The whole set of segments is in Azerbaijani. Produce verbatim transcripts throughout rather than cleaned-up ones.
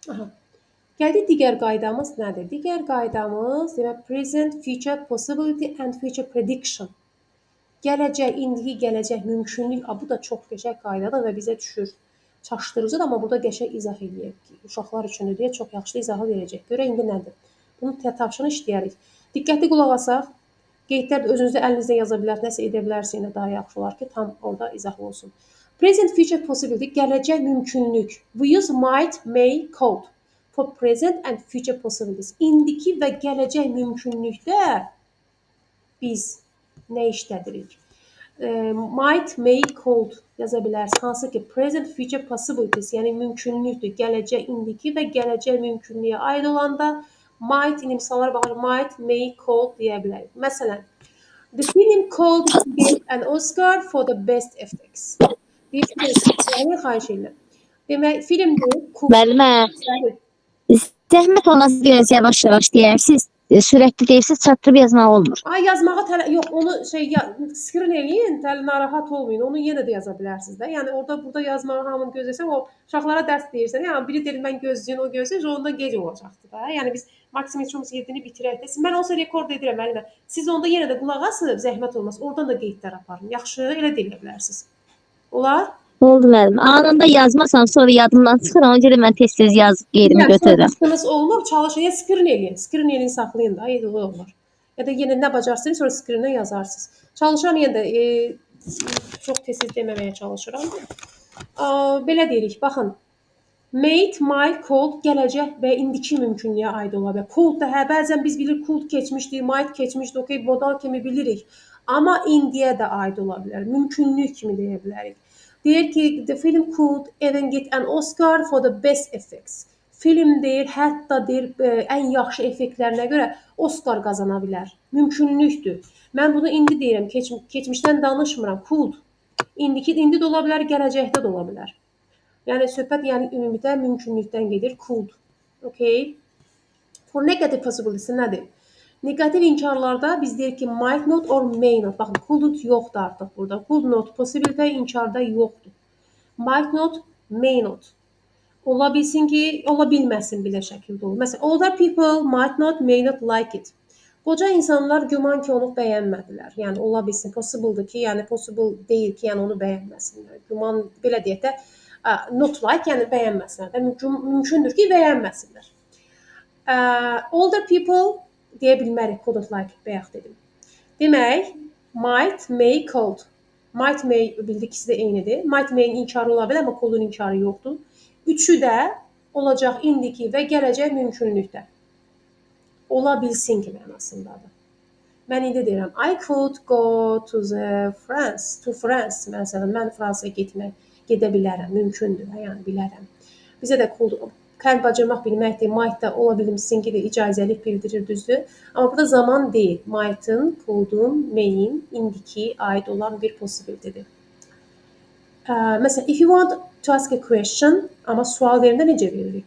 Aha. Gəldik digər qaydamız nədir? Digər qaydamız demək present, future possibility and future prediction. Gələcək, indiki gələcək mümkünlük. Bu da çox qəşəng qaydadır və bizə düşür. Çaşdırıcıdır, amma burada qəşəng izah eləyək ki, uşaqlar üçündür deyə çox yaxşı izahı verəcək. Görə indi nədir? Bunu tapşırığını işləyərik. Diqqətli qulaq asaq. Qeydlər də özünüzdə əlinizdə yaza bilər, nəsə edə bilərsiniz, daha yaxşı olar ki, tam orada izah olsun. Present future possibility gələcək mümkünlük. We use might, may, could for present and future possibilities. İndiki və gələcək mümkünlükdə biz nə işlədirik? E, might, may, could yaza bilərsiniz. Hansı ki present future possibilities, yəni mümkünlükdür. Gələcək, indiki və gələcək mümkünlüyə aid olanda might, indi misallara baxır, might, may, could deyə bilərik. Məsələn, the film called to get an Oscar for the best effects. Bir film, xahiş edirəm. Demək, filmdir. Müəllimə, zəhmət olmaz biraz yavaş-yavaş deyərsiniz. Sürətli deyirsiniz, çatdırıb yazmaq olmur. Ay yazmağa tələ yox, onu şey ya, skrin eləyin, tələ narahat olmayın. Onu yenə də yaza bilərsiniz də. Yəni orada burada yazmağı hamını gözləsən, o uşaqlara dərs deyirsən, yəni biri deyir mən gözləyin, o gözləyir, onda gec olacaqdı da. Yəni biz maksimum heç olmasa yedini bitirək də. Mən olsa rekord edirəm müəllimə. Siz onda yenə də qulaq asıb, zəhmət olmaz. Oradan da qeydlər aparın. Yaxşı, elə də edə bilərsiniz. Olar? Oldu müəllim. Anında yazmasam sonra yadımdan çıxır. Ona görə mən tez-tez yazıb qeydimi götürürəm. Yəni olmur, çalışın, ya skrin eləyin. Skrin eləyin, saxlayın da, yedi olur. Ya da yenə nə bacarsınız, sonra skrindən yazarsınız. Çalışan yenə də e, çox tez-tez deməməyə çalışıram. A, belə deyirik, baxın. Made, might, could gələcək və indiki mümkünlüyə aid ola bilər. Could da hə, bəzən biz bilir could keçmişdi, might keçmişdi, okey, modal kimi bilirik. Amma indiyə də aid ola bilər. Mümkünlük kimi deyə bilərik. Deyir ki, the film could even get an Oscar for the best effects. Film deyir, hətta deyir, ən yaxşı effektlərinə görə Oscar qazana bilər. Mümkünlükdür. Mən bunu indi deyirəm, keç, keçmişdən danışmıram. Could. İndiki indi də ola bilər, gələcəkdə də ola bilər. Yəni söhbət yəni ümumidə mümkünlükdən gedir. Could. Okay. For negative possibility nədir? Negativ inkarlarda biz deyirik ki, might not or may not. Baxın, could yoxdur artıq burada. Could not, possibility inkarda yoxdur. Might not, may not. Ola bilsin ki, ola bilməsin belə şəkildə olur. Məsələn, older people might not, may not like it. Qoca insanlar güman ki, onu bəyənmədilər. Yəni, ola bilsin, possible-dır ki, yəni possible deyil ki, yəni onu bəyənməsinlər. Güman, belə deyək də, not like, yəni bəyənməsinlər. Mümkündür ki, bəyənməsinlər. Older people deyə bilmərik, couldn't like, bayaq dedim. Demək, might, may, could. Might, may bildik, ikisi də eynidir. Might, may'in inkarı ola bilər, amma could'un inkarı yoxdur. Üçü də olacaq indiki və gələcək mümkünlükdə. Ola bilsin ki, mənasındadır. Mən indi deyirəm, I could go to the France, to France. Məsələn, mən Fransaya getmək, gedə bilərəm, mümkündür, yəni bilərəm. Bizə də could, kəlb bacırmaq bilməkdir, might da ola bilsin ki, də icazəlik bildirir, düzdür. Amma burada zaman deyil. Might'ın, could'un, may'in indiki aid olan bir possibility'dir. Uh, məsələn, if you want to ask a question, amma sual verində necə veririk?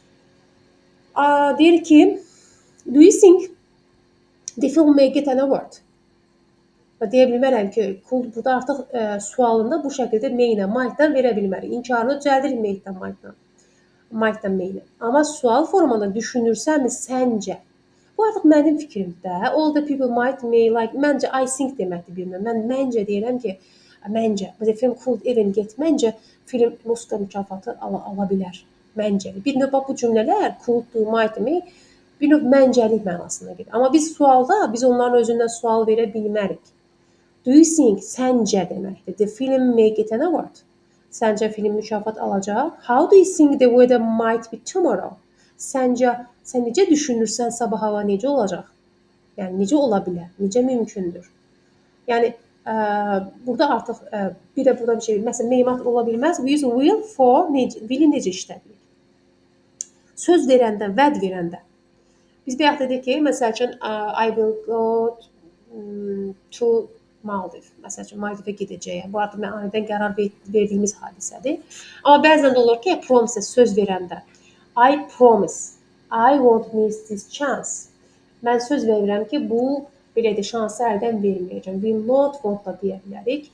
Uh, deyir ki, do you think the film may get an award? Və deyə bilmərəm ki, burada artıq e, sualında bu şəkildə may-ilə, might-dan verə bilmərik. İnkarını düzəldirik may-dən, might-dan. Might-dan may-ilə. Amma sual formada düşünürsənmi səncə? Bu artıq mənim fikrimdə. All the people might, may, like, məncə, I think deməkdir bilməm. Mən məncə deyirəm ki, məncə, the film could even get, məncə film Oscar mükafatı ala, ala bilər. Məncə. Bir növ bu cümlələr, could, do, might, may, bir növ məncəlik mənasına gedir. Amma biz sualda, biz onların özündən sual verə bilmərik. Do you think, səncə deməkdir. The film may get an award. Səncə film mükafat alacaq. How do you think the weather might be tomorrow? Səncə, sən necə düşünürsən sabah hava necə olacaq? Yəni, necə ola bilər? Necə mümkündür? Yəni, ə, burada artıq, ə, bir də burada bir şey, məsələn, meymat ola bilməz. We use will for, necə, will-i necə işlədirik? Söz verəndə, vəd verəndə. Biz bayaq dedik ki, məsəl üçün, I will go to Maldiv. Məsəl üçün, Maldivə gedəcəyəm. Bu artıq mən anidən qərar verdiyimiz hadisədir. Amma bəzən də olur ki, promise, söz verəndə. I promise, I won't miss this chance. Mən söz verirəm ki, bu, belə də şansı əldən verməyəcəm. Will not, won't da deyə bilərik.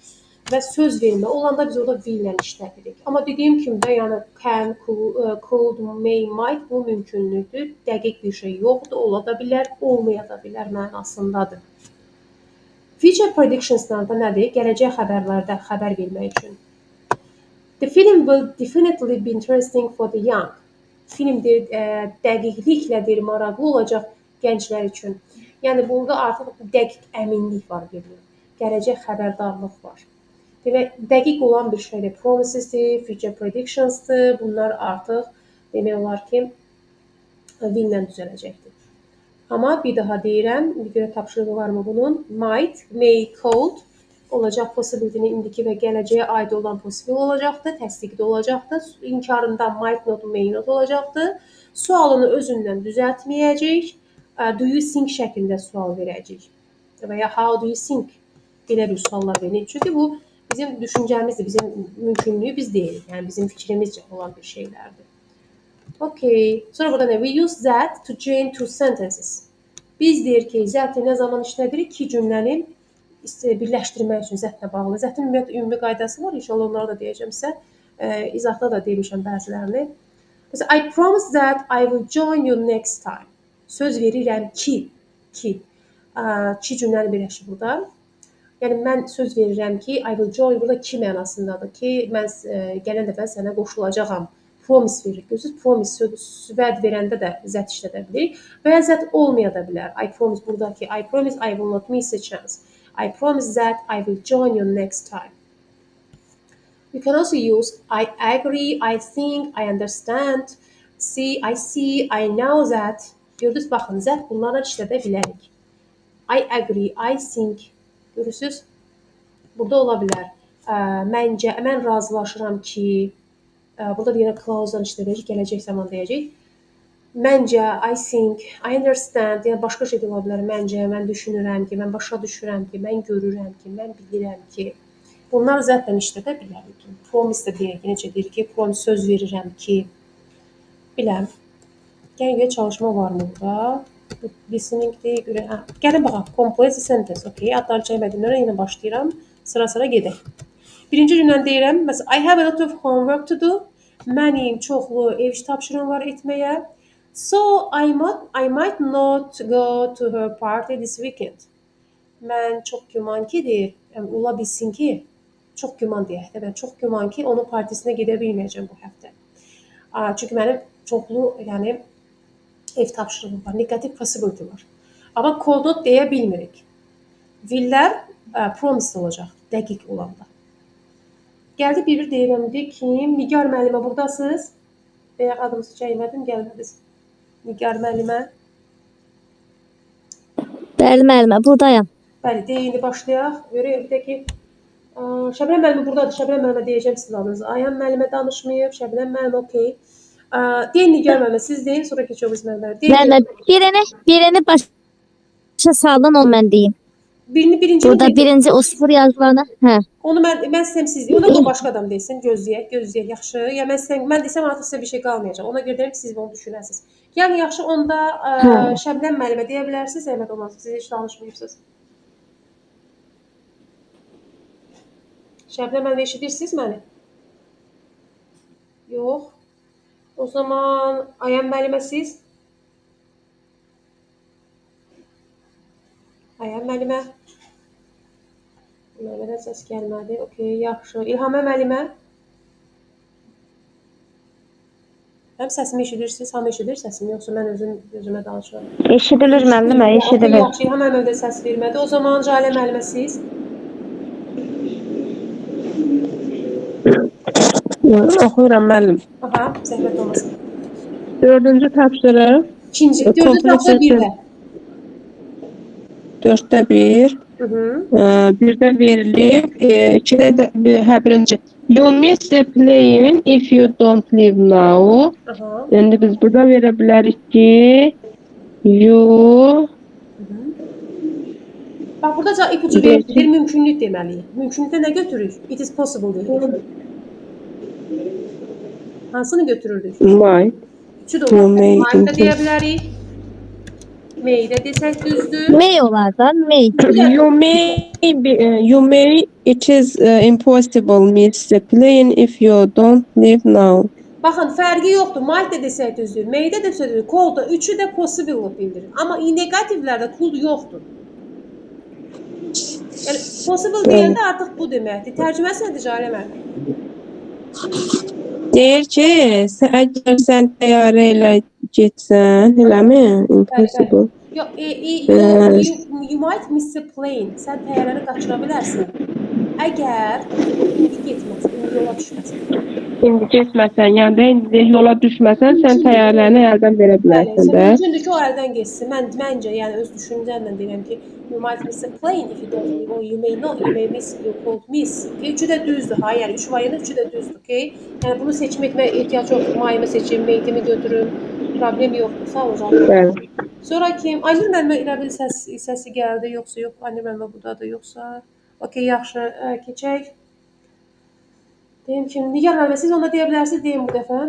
və söz vermə olanda biz orada will ilə işlədirik. Amma dediyim kimi də, yəni can, could, may, might bu mümkünlükdür. Dəqiq bir şey yoxdur, ola da bilər, olmaya da bilər mənasındadır. Future predictions'larda nədir? Gələcək xəbərlərdə xəbər vermək üçün. The film will definitely be interesting for the young. Film deyir, ə, dəqiqliklədir, maraqlı olacaq gənclər üçün. Yəni burada artıq dəqiq əminlik var deyilir. Gələcək xəbərdarlıq var. Demək, dəqiq olan bir şeydir. Promisesdir, future predictions'dır. Bunlar artıq demək olar ki, will-lə düzələcəkdir. Amma bir daha deyirəm, bir görə tapşırığı varmı bunun? Might, may, could olacaq possibility-ni indiki və gələcəyə aid olan possible olacaqdır, təsdiqdə olacaqdır. İnkarında might not, may not olacaqdır. Sualını özündən düzəltməyəcək. Do you think şəklində sual verəcək. Və ya how do you think? Belə bir suallar verir. Çünki bu bizim düşüncəmizdir, bizim mümkünlüyü biz deyirik. Yəni bizim fikrimizcə olan bir şeylərdir. Okay. Sonra burada nə? We use that to join two sentences. Biz deyir ki, zəti nə zaman işlədirik? İki cümləni birləşdirmək üçün zətlə bağlı. Zətin ümumiyyətlə ümumi qaydası var. İnşallah onları da deyəcəm sizə. E, izahda da demişəm bəzilərini. Mesela, I promise that I will join you next time. Söz verirəm ki, ki. Ki cümləni birləşir burada. Yəni mən söz verirəm ki, I will join burada ki mənasındadır ki, mən e, gələn dəfə sənə qoşulacağam. Promise verir. Gözünüz promise söz vəd verəndə də zət işlədə bilir və ya zət olmaya da bilər. I promise buradakı I promise I will not miss a chance. I promise that I will join you next time. You can also use I agree, I think, I understand, see, I see, I know that. Gördünüz, baxın, zət bunlarla işlədə bilərik. I agree, I think. Görürsünüz? Burada ola bilər. Məncə, mən razılaşıram ki, burada da yenə clause-dan işlədəcək, gələcək zaman deyəcək. Məncə, I think, I understand, yəni başqa şey də ola bilər. Məncə, mən düşünürəm ki, mən başa düşürəm ki, mən görürəm ki, mən bilirəm ki. Bunlar zətlə işlədə bilərik. Promise də deyək, necə deyir ki, promise söz verirəm ki, biləm. Gəlin görə çalışma var mı burada? Listening'dir, görə. Hə, gəlin baxaq. Complete sentence, okay. Adları çəkmədimlərə yenə başlayıram. Sıra-sıra gedək. Birinci cümləni deyirəm. Məsələn, I have a lot of homework to do. Mənim çoxlu ev iş tapşırığım var etməyə. So, I might, I might not go to her party this weekend. Mən çox güman ki, deyir, yəni, ola bilsin ki, çox güman deyək də, mən çox güman ki, onun partisinə gedə bilməyəcəm bu həftə. Çünki mənim çoxlu, yəni, ev tapşırığım var, negative possibility var. Amma could not deyə bilmirik. Will-lər promise olacaq, dəqiq olanda. Gəldi bir-bir deyirəm ki, Nigar müəllimə buradasınız. Bəyək adımızı çəkmədim, gəlmədiniz. Nigar müəllimə. Bəli müəllimə, buradayam. Bəli, deyə indi başlayaq. Görək, bir də ki, Şəbnəm müəllimə buradadır. Şəbnəm müəllimə deyəcəm sizin adınızı. Ayhan müəllimə danışmayıb, Şəbnəm müəllimə okey. Deyin Nigar müəllimə, siz deyin, sonra keçək biz müəllimə. Müəllimə, birini, birini başa salın, onu mən deyim. Birini birinci Burada birinci o sıfır yazılanı, hə. Onu mən mən sizə siz deyin, onu da başqa adam desin, gözləyək, gözləyək, yaxşı. Ya mən sizə mən desəm artıq sizə bir şey qalmayacaq. Ona görə deyirəm ki, siz bunu düşünəsiniz. Yəni yaxşı, onda ə, Şəbnəm müəllimə deyə bilərsiniz, zəhmət olmaz. Siz heç danışmayırsınız. Şəbnəm müəllimə eşidirsiniz məni? Yox. O zaman Ayhan müəllimə siz? Ayhan müəllimə. Müəllimədən səs gəlmədi. Okey, yaxşı. İlhamə müəllimə. Həm səsimi eşidirsiniz, hamı eşidir səsimi, yoxsa mən özüm özümə danışıram? Eşidilir müəllimə, eşidilir. Yaxşı, İlham müəllimə də səs vermədi. O zaman Jalə müəllimə siz? Oxuyuram müəllim. Aha, zəhmət olmasın. Dördüncü tapşırıq. İkinci, dördüncü tapşırıq birdə. Dörddə bir. Hı -hı. Birdə verilib. İkidə də, hə, birinci. You miss the playing if you don't leave now. Aha. İndi biz burada verə bilərik ki, you... Bax, burada ipucu verilir, mümkünlük deməliyik. Mümkünlükdə nə götürürük? It is possible deyirik. Hansını götürürdük? Might. Üçü də olar. Might da deyə bilərik. May də desək düzdür. May olar da, may. You may Maybe, uh, you may, it is uh, impossible miss the plane if you don't leave now. Baxın, fərqi yoxdur. Might də desək düzdür, may də desək düzdür. Could da üçü də possible bildirir. Amma negativlərdə could yoxdur. Yəni possible deyəndə artıq bu deməkdir. Tərcüməsi nədir Cale müəllim? Deyir ki, sən, əgər sən təyyarə ilə getsən, eləmi? Impossible. Yox, e, e, you, you, you might miss a plane. Sən təyyarəni qaçıra bilərsən. Əgər indi getməsən, indi yola düşməsən. İndi getməsən, yəni də indi yola düşməsən, sən təyyarəni əldən verə bilərsən də. Mümkündür ki, o əldən geçsin. Mən, məncə, yəni öz düşüncəmlə deyirəm ki, you might miss a plane if you don't leave, or you may not, you may miss, you could miss. Okay? Üçü də düzdür, ha, yəni üç variantın üçü də düzdür, okay? Yəni bunu seçim etməyə ehtiyac yoxdur. Mayımı seçim, meydimi götürüm, problem yoxdur, sağ ol canım. Bəli. Sonra kim? Aynur müəllimə elə bil səs, səsi gəldi, yoxsa yox, Aynur müəllimə buradadır, yoxsa? Okay, yaxşı, ə, keçək. Deyim ki, Nigar müəllimə, siz ona deyə bilərsiniz, deyim bu dəfə.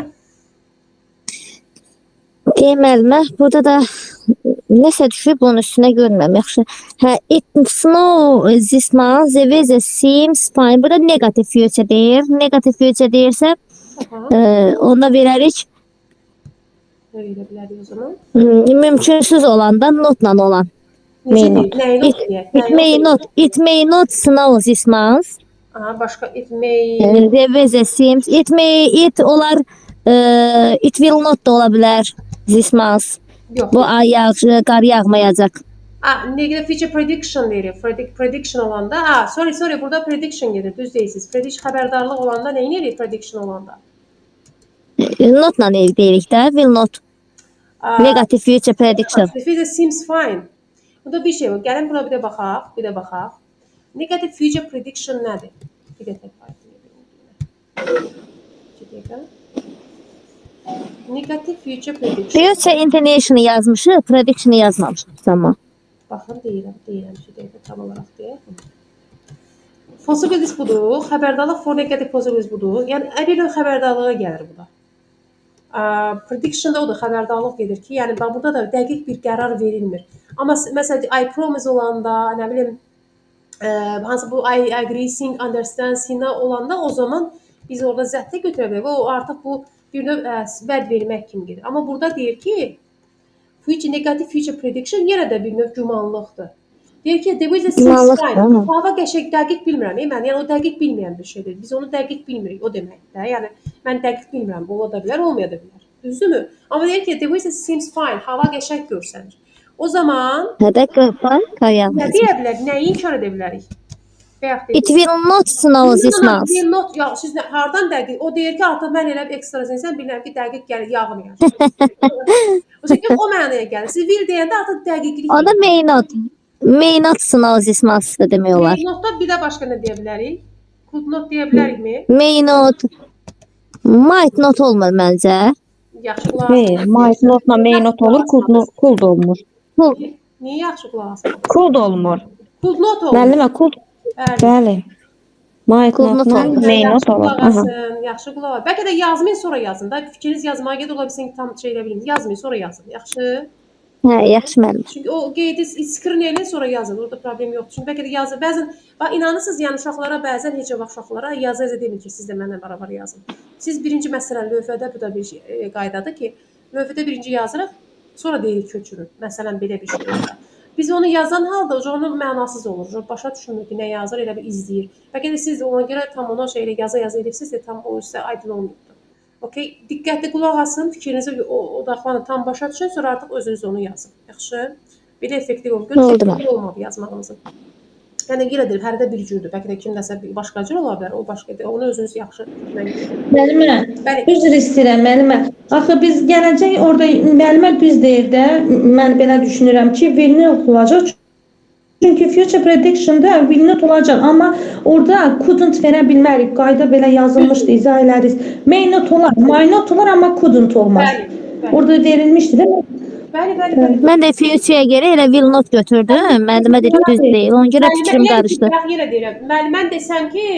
Deyim müəllimə, burada da nəsə düşüb, onun üstünə görməm, yaxşı. Hə, it snow this month, the weather seems fine. Burada negative future deyir. Negative future deyirsə, ə, ona verərik. Nə verə bilərik o zaman? Mümkünsüz olanda notla olan. Necə deyil? Nəyi not deyək? It may not, it may not snow this month. Aha, başqa it may... The weather seems, it may, it olar, uh, it will not da ola bilər this month. Yox. Bu ay yağ, qar yağmayacaq. Ah, negative future prediction verir. Predict, prediction olanda, ah, sorry, sorry, burada prediction gelir, düz deyilsiniz. Prediction xəbərdarlıq olanda nəyin verir prediction olanda? Notla deyirik də, will not. Ah, Negative future prediction. The future seems fine. Burada bir şey var. Gəlin buna bir də baxaq, bir də baxaq. Negative future prediction nədir? Bir də təkrar edeyim. Negative future prediction. Future intonation'ı yazmışıq, prediction'ı yazmamışıq. Tamam. Baxın, deyirəm, deyirəm, şu dəqiqə tam olaraq deyək. Possibilities budur, xəbərdarlıq for negative possibilities budur. Yəni, bir növ xəbərdarlığa gəlir bu da. Uh, prediction da odur, xəbərdarlıq gedir ki, yəni burada da dəqiq bir qərar verilmir. Amma məsələn, I promise olanda, nə bilim, ə, hansı bu I agree, think, understand, sina olanda o zaman biz orada zətdə götürə bilərik. O artıq bu bir növ ə, vəd vermək kimi gedir. Amma burada deyir ki, future, negative future prediction yenə də bir növ gümanlıqdır. Deyir ki, there is a seems fine. Hava qəşəng dəqiq bilmirəm. Mən, yəni o dəqiq bilməyən bir şeydir. Biz onu dəqiq bilmirik, o deməkdir. Yəni mən dəqiq bilmirəm, bu ola da bilər, olmaya da bilər. Düzdürmü? Amma deyir ki, there is a seems fine. Hava qəşəng görsənir. O zaman Hədə qırpan qayaq. nə deyə bilər? Nəyi inkar edə bilərik? It will not snow this month. It will not, ya siz nə, hardan dəqiq? O deyir ki, artıq mən elə bir ekstra insan bilirəm ki, dəqiq gəlir, yağmayacaq. O şəkildə o mənaya gəlir. Siz will deyəndə artıq dəqiqlik. O da may not. May not snow this month da demək olar. May notda bir də başqa nə deyə bilərik? Could not deyə bilərikmi? May not. Might not olmur məncə. Yaxşı qulaq. Hey, might notla may not olur, could not, could olmur. Niyə yaxşı qulaq asmadın? Could olmur. Could not olur. Müəllimə, could, Bəli. bəli. Might Could not notla olmur. may not Yaxşı olur. qulaq Aha. asın, yaxşı qulaq asın. Bəlkə də yazmayın, sonra yazın da. Fikriniz yazmaya gedir, ola bilsin ki, tam şey elə bilin. Yazmayın, sonra yazın. Yaxşı. Hə, yaxşı müəllim. Çünki o qeydi screen eləyin, sonra yazın. Orada problem yoxdur. Çünki bəlkə də yazın. Bəzən bax inanırsınız, yəni uşaqlara bəzən heç vaxt uşaqlara yazı-yazı demin ki, siz də mənimlə bərabər yazın. Siz birinci məsələn lövhədə bu da bir şey, e, qaydadır ki, lövhədə birinci yazırıq, sonra deyirik köçürün. Məsələn belə bir şey olur. Biz onu yazan halda onun mənasız olur. Başa düşmür ki, nə yazır, elə bir izləyir. Bəlkə də siz ona görə tam ona şey elə yaza-yaza edirsiniz də tam o sizə aydın olmuyor. Okay, diqqətli qulaq asın, fikrinizi odaqlanın, tam başa düşün, sonra artıq özünüz onu yazın. Yaxşı? Belə effektiv olun. Görün, olmadı yazmağınızın. Yəni yenə deyir, hərdə bir cürdür. Bəlkə də kimdəsə başqa cür ola bilər, o başqadır. Onu özünüz yaxşı Müəllimə, üzr istəyirəm müəllimə. Axı biz gələcək orada müəllimə düz deyir də, mən belə düşünürəm ki, will not olacaq. Çünki future prediction-da will not olacaq, amma orada couldn't verə bilmərik. Qayda belə yazılmışdı, izah edəriz. May not olar, may not olar, amma couldn't olmaz. Orada verilmişdi, değil mi? Bəli, bəli, bəli. Mən də future-yə görə elə will not götürdüm. Müəllimə dedi düz deyil. Ona görə fikrim qarışdı. Bax yenə deyirəm. Müəllimən desəm ki,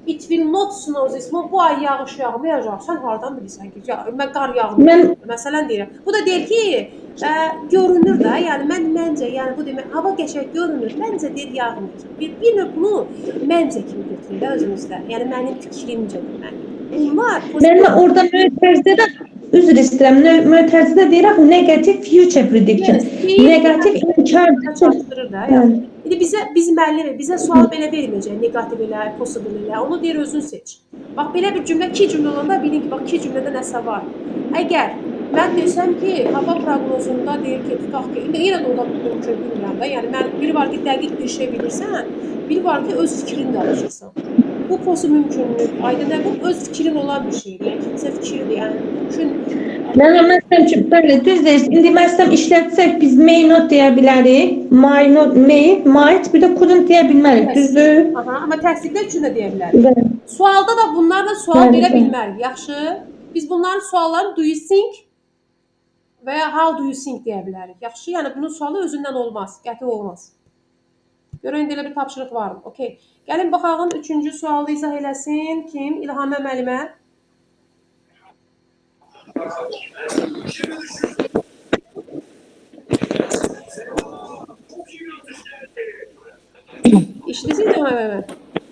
It will not snow this month. Bu ay yağış yağmayacaq. Sən hardan bilirsən ki, ya, mən qar yağmır. Mən- Məsələn deyirəm. Bu da deyir ki, ə, görünür də, yəni mən məncə, yəni bu demək, hava qəşəng görünür. Məncə deyir yağmayacaq. Bir, bir növ bunu məncə kimi götürün də özünüzdə. Yəni mənim fikrimcədir mənim. Bunlar Mən orada mötərizədə də üzr istəyirəm. Nö- Mötərizədə deyirəm bu negative future prediction. Yes, Negativ inkar. çatdırır da. Yəni. İndi bizə biz müəllim bizə sual belə verməyəcək. Negativ elə, possible elə. Onu deyir özün seç. Bax belə bir cümlə, iki cümlə olanda bilin ki, bax iki cümlədə nəsə var. Əgər mən desəm ki, hava proqnozunda deyir ki, tutaq ki, indi yenə də ola mümkün bilmirəm də. Yəni mən biri var ki, dəqiq bir şey bilirsən, biri var ki, öz fikrini danışırsan. Bu posu mümkünlük. Aydın bu öz fikrin olan bir şeydir. Yəni kimsə fikridir. Yəni mümkün. Mən məsələn ki, bəli, düz deyirsən. İndi məsələn işlətsək biz may not deyə bilərik. May not, may, might, bir də couldn't deyə bilmərik. Düzdür? Aha, amma təsdiqlər üçün də deyə bilərik. Bəli. Sualda da bunlarla sual Bəli, verə bəli. bilmərik. Yaxşı. Biz bunların suallarını do you think və ya how do you think deyə bilərik. Yaxşı, yəni bunun sualı özündən olmaz, qəti olmaz. Görən indi elə bir tapşırıq var mı? Okay. Gəlin baxağın üçüncü sualı izah eləsin. Kim? İlhamə müəllimə. İşləsin İlhamə müəllimə.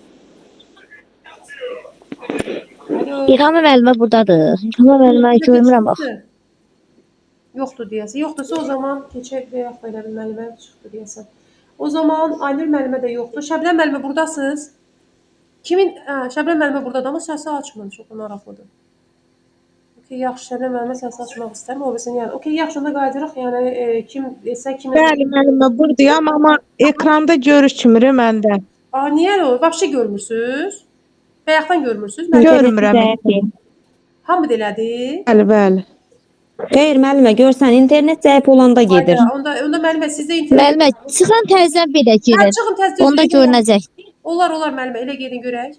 Alo. İlhamə müəllimə burdadır. İlhamə müəllimə görmürəm bax. Yoxdur deyəsən. Yoxdursa o zaman keçək və yaxud da elə bir müəllimə çıxdı deyəsən. O zaman Aynur müəllimə də yoxdur. Şəbnəm müəllimə burdasınız? Kimin? Hə, Şəbnəm müəllimə burdadır, amma səsi açmır. Çox maraqlıdır. Okay, yaxşı, Şəbnəm müəllimə səsi açmaq istəmir. O bilsin yəni. Okay, yaxşı, onda qayıdırıq. Yəni e, kim desə kimin? Bəli, müəllimə buradayam, amma ekranda görüşmür məndə. Aa, niyə o? Vəbşə görmürsüz? Bayaqdan görmürsüz? Mən Görmürəm. hamı da elədi. Bəli, bəli. Xeyr, müəllimə, görsən internet zəif olanda gedir. Ayda, onda onda müəllimə sizdə internet. Müəllimə çıxan təzədən belə Hə, girin. çıxın tez-tez. Onda görünəcək. Olar, olar müəllimə. Elə gedin görək.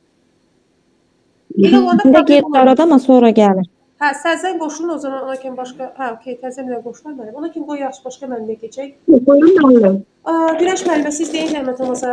Elə olanda İndi problem gedir olmaz. arada, amma sonra gəlir. Hə, səzən qoşulun o zaman ona kimi başqa. Hə, okey, təzə bir qoşular mənim. Ona kimi qoy yaxşı başqa müəllimə keçək. Buyurun müəllim. Aa, Günəş müəllimə siz deyin Hərmət olmasa.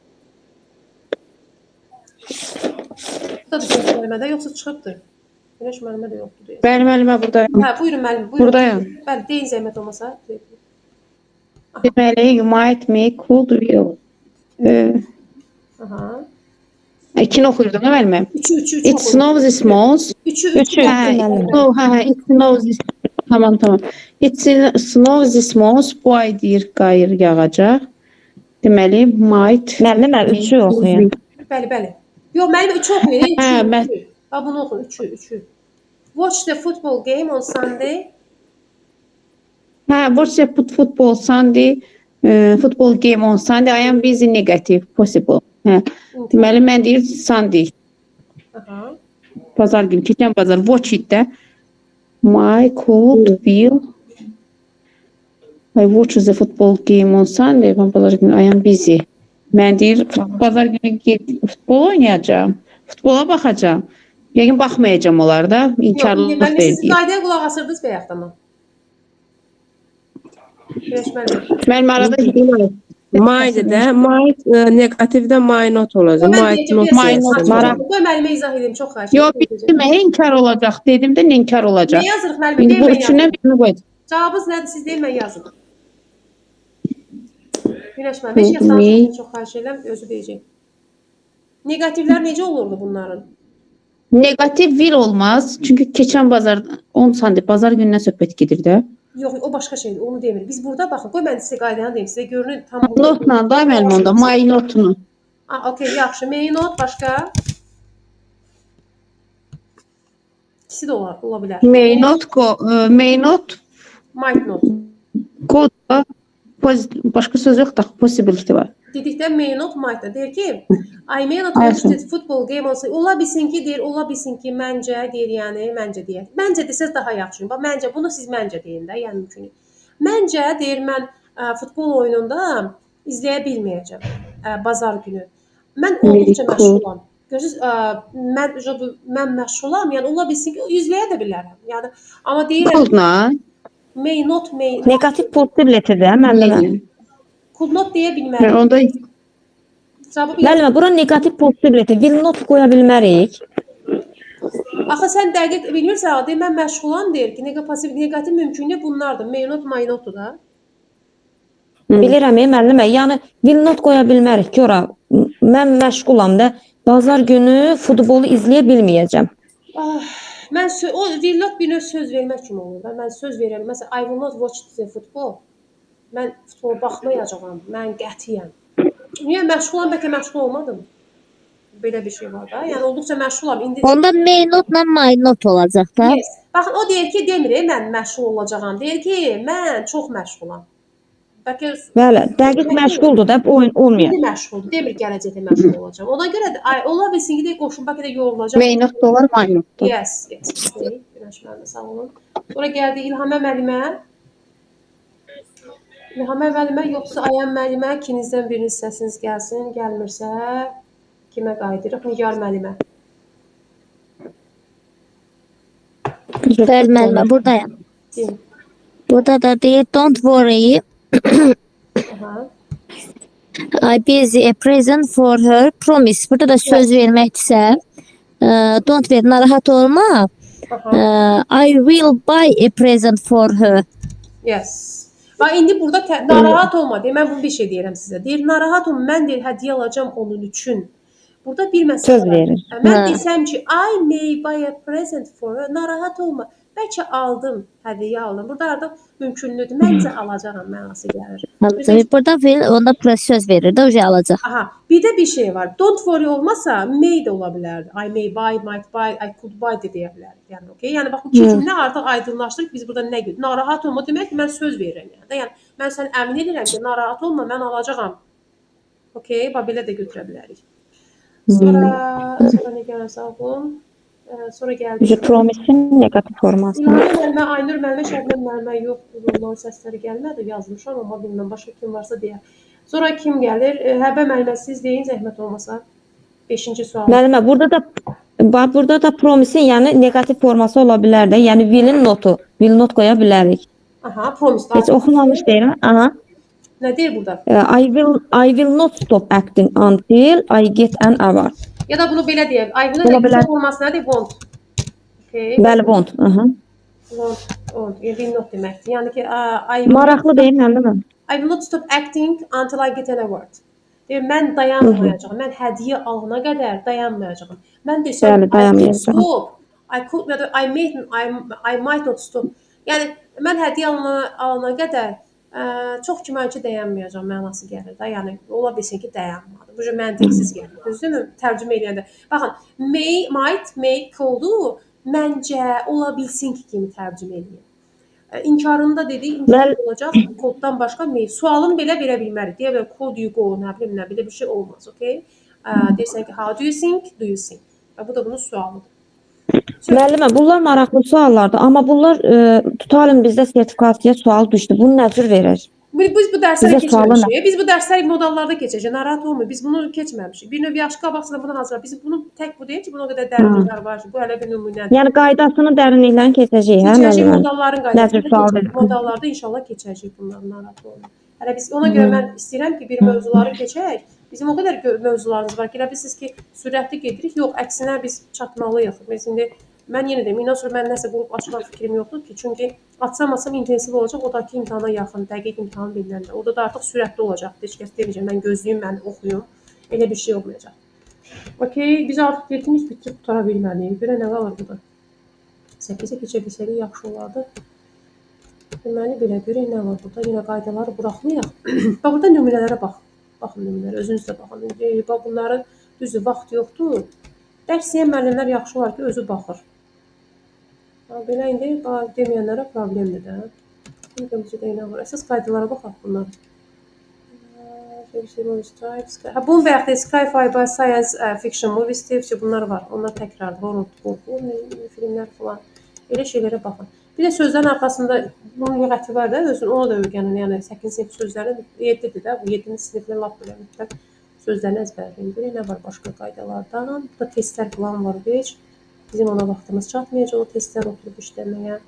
Bu da Günəş müəllimə də yoxsa çıxıbdır? Günəş müəllimə də yoxdur deyir. Bəli, müəllimə buradayım. Hə, buyurun müəllim, buyurun. Buradayım. Bəli, deyin zəhmət olmasa. Deməli, you might make cold will. Ee, Aha. İkini oxuyurdum, hə müəllimə? Üçü, üçü, üçü. It snows this month. Üçü, Üçü. üçü. Hə, müəllim. it snow, hə, hə, it snows this. Tamam, tamam. It snows this month. Bu ay deyir qayır yağacaq. Deməli, might. Müəllimə, üçü oxuyun. Bəli, bəli. Yox, müəllim üçü oxuyun. Üçü, Hə, mən- üçü. Ha, bunu oxuyun, üçü, üçü. Watch the football game on Sunday. Hə, watch the put football Sunday. Uh, football game on Sunday. I am busy negative possible. Hə. Deməli, mən deyir Sunday. Aha. Bazar günü, keçən bazar. Watch it-də. My cold will. I watch the football game on Sunday. Mən bazar günü I am busy. Mən deyir, bazar günü get, futbol oynayacağam. Futbola baxacağam. Yəqin baxmayacağam onlar da. Yox, İnkarlıq indi müəllim siz verir. qaydaya qulaq asırdınız bayaqdan mı? Güneş müəllim. Mənim arada Maydı də, may e, negativdə may not olacaq. Mən May deyəcəm, not bir may şey not, saçma. maraq. Qoy müəllimə izah edeyim, çox xahiş Yox, edirəm. bildim, inkar olacaq. Dedim də inkar olacaq. Ne yazırıq müəllimə? İndi Deyin bu mən üçündən yazım. birini qoy. Cavabınız nədir? Siz deyin mən yazım. Güneş müəllim, heç kəs danışmasın, çox xahiş edirəm, özü deyəcək. Negativlər necə olurdu bunların? Negativ will olmaz. Çünki keçən bazar on sandı bazar günündən söhbət gedir də. Yox, o başqa şeydir, onu demir. Biz burada baxın, qoy mən sizə qaydayanı deyim, sizə görünür tam bu. Notla da müəllim onda my notunu. Ah, okey, yaxşı. May not başqa? İkisi də olar, ola bilər. May not go, uh, may not Might not. go da poz- başqa söz yox da possibility var. Dedikdə may not, might da. Deyir ki, I may not Ayşə. watch the football game olsa, ola bilsin ki, deyir, ola bilsin ki, məncə, deyir, yəni, məncə deyir. Məncə desəz daha yaxşı. Bax, məncə, bunu siz məncə deyin də, yəni mümkün. Məncə, deyir, mən ə, futbol oyununda izləyə bilməyəcəm ə, bazar günü. Mən olduqca Very məşğulam. Görürsüz, ə, mən mən məşğulam, yəni ola bilsin ki, izləyə də bilərəm. Yəni, amma deyirəm, Coldla. may not, may Negativ possibility də müəllimə. could not deyə Hə, bilmərəm. onda Cavabı Müəllimə, bura negativ possibility, will not qoya bilmərik. Axı sən dəqiq bilmirsən, adi mən məşğulam deyir ki, negativ negativ mümkünlük bunlardır. May not, my not da. Bilirəm, ey müəllimə, yəni will not qoya bilmərik ki, ora mən məşğulam da bazar günü futbolu izləyə bilməyəcəm. Ah, mən sö o will not bir növ söz vermək kimi olur da. Mən söz verirəm. Məsələn, I will not watch the football. Mən futbola baxmayacağam. Mən qətiyyən. Niyə məşğulam, bəlkə məşğul olmadım. Belə bir şey var da. Yəni olduqca məşğulam. İndi Onda may notla my not olacaq da. yes. Baxın, o deyir ki, demir, e, mən məşğul olacağam. Deyir ki, mən çox məşğulam. Bəlkə Bəli, dəqiq məşğuldur da, oyun olmayacaq. indi məşğuldur. Demir gələcəkdə məşğul olacağam. Ona görə də ay, ola bilsin ki, də qoşun bəlkə də yorulacaq. May not da var, my not da. Yes, yes. Okay. Günəş müəllimə sağ olun. Sonra gəldi İlhamə müəllimə. İlhamə müəllimə yoxsa Ayən müəllimə, ikinizdən biriniz səsiniz gəlsin, gəlmirsə kimə qayıdırıq? Nigar müəllimə. Bəli, müəllimə, buradayam. Deyin. Burada da deyir, don't worry, Aha. I busy a present for her, promise. Burada da söz verməkdirsə, e, don't ver, narahat olma. Aha. E, I will buy a present for her. Yes. Bax indi burada tə- narahat olma deyə mən bunu bir şey deyirəm sizə. Deyir narahat olma, mən deyir hədiyyə alacağam onun üçün. Burada bir məsələ Söz var. verir. Hə, Mən Hə. desəm ki, I may buy a present for her, narahat olma. Bəlkə aldım, hədiyyə aldım. Burada artıq mümkünlüdür. Məncə alacağam mənası gəlir. Alacaq. Burada will, onda plus söz verir də, o alacaq. Aha, bir də bir şey var. Don't worry olmasa may də ola bilərdi. I may buy, might buy, I could buy də deyə bilərdik. Yəni okey. Yəni bax bu iki cümlə artıq aydınlaşdırır ki, biz burada nə görürük? Narahat olma demək ki, mən söz verirəm yəni. də. Yəni mən səni əmin edirəm ki, narahat olma, mən alacağam. Okey, bax belə də götürə bilərik. Sonra sonra nə gələn sağ olun. Ee, Sonra gəldi. Bizə promise-in negativ forması. İlham müəllimə, Aynur müəllimə, Şəbnəm müəllimə yoxdur. Onların səsləri gəlmədi, yazmışam, amma bilmirəm başqa kim varsa deyə. Sonra kim gəlir? E, Həbə müəllimə siz deyin zəhmət olmasa. beşinci sual. Müəllimə, burada da bax burada da promise-in yəni negativ forması ola bilər də. Yəni will-in notu, will not qoya bilərik. Aha, promise. Heç oxumamış deyirəm. Aha. Nə deyir burada? Uh, I will I will not stop acting until I get an award. Ya da bunu belə deyək. Ay buna Ola da bilər. gücə olması nədir? Want. Okay. Bəli, want. Aha. Want, want. Yəni will not deməkdir. Yəni ki, uh, I will Maraqlı deyil, müəllimə. I will not stop acting until I get an award. Deyir, mən dayanmayacağam. Mən hədiyyə alana qədər dayanmayacağam. Mən desəm, Bəli, I could dayanmayacağam. stop. I could, ya da I may, I, I might not stop. Yəni, mən hədiyyə alana, alana qədər ə, çox kimək ki, dayanmayacağam mənası gəlir də. Yəni, ola bilsin ki, dayanmadı. Bu cür məntiqsiz gəlir. Düzdürmü? Tərcümə eləyəndə. Baxın, may, might, may, could-u məncə, ola bilsin ki, kimi tərcümə eləyir. İnkarında dediyi inkar olacaq, koddan başqa may. Sualını belə verə bilmərik. Deyə bilər, could you go, nə bilim, nə belə bir şey olmaz, okey? Deyirsən ki, how do you think, do you think? Bu da bunun sualıdır. Müəllimə, bunlar maraqlı suallardır, amma bunlar e, tutalım bizdə sertifikasiya sual düşdü. Bunu nə cür verir? Biz, biz bu dərsləri Bizə sualı keçməmişik. Biz bu dərsləri modallarda keçəcəyik. Narahat olmayın. Biz bunu keçməmişik. Bir növ yaxşı qabaqsında bunu hazırlayaq. Biz bunu tək bu deyil ki, buna o qədər dərinliklər var ki, bu hələ bir nümunədir. Yəni qaydasını dərinliklə keçəcəyik, hə Keçəcəyik müəllimə? modalların Nə cür qaydasında sual keçəcəyik. verirsən? Modallarda inşallah keçəcəyik bunları, narahat olmayın. Hələ biz ona görə mən istəyirəm ki, bir mövzuları keçək. Bizim o qədər gö- mövzularımız var ki, elə bilirsiniz ki, sürətli gedirik. Yox, əksinə biz çatmalıyıq. Biz indi mən yenə deyim, ondan sonra mən nəsə qrup açmaq fikrim yoxdur ki, çünki açsam-açsam intensiv olacaq, o da ki imtahana yaxın, dəqiq imtahan veriləndə. Orada da artıq sürətli olacaq. Heç kəs deməyəcək, mən gözləyim, mən oxuyum. Elə bir şey olmayacaq. Okey, biz artıq yetmiş bitirib qutara bilməliyik. Görə nə qalır burada? səkkizə keçə bilsəydik yaxşı olardı. Deməli, belə görək nə var burada. Yenə qaydaları buraxmayaq. Bax, burada nümunələrə bax. Baxın nümunələrə, özünüz də baxın. E, bax, bunların düzdür, vaxt yoxdur. Dərs deyən müəllimlər yaxşı olar ki, özü baxır. Ha, belə indi bax, deməyənlərə problemdir də. Bizə də nə var? Əsas qaydalara baxaq bunlar. Ha, bunun və yaxud da Sci-Fi by Science uh, Fiction Movies deyib bunlar var. Onlar təkrardır. Onun qorxu filmlər falan. Elə şeylərə baxın. Bir də sözlərin arxasında bunun lüğəti var da, özün ona da öyrənin. Yəni səkkizinci sinif sözlərin yeddidir də. Bu yeddinci siniflə lap belə mütləq sözlərini əzbərləyin. Görək nə var başqa qaydalardan. Burada testlər falan var heç. Bizim ona vaxtımız çatmayacaq o testlər oturub işləməyə.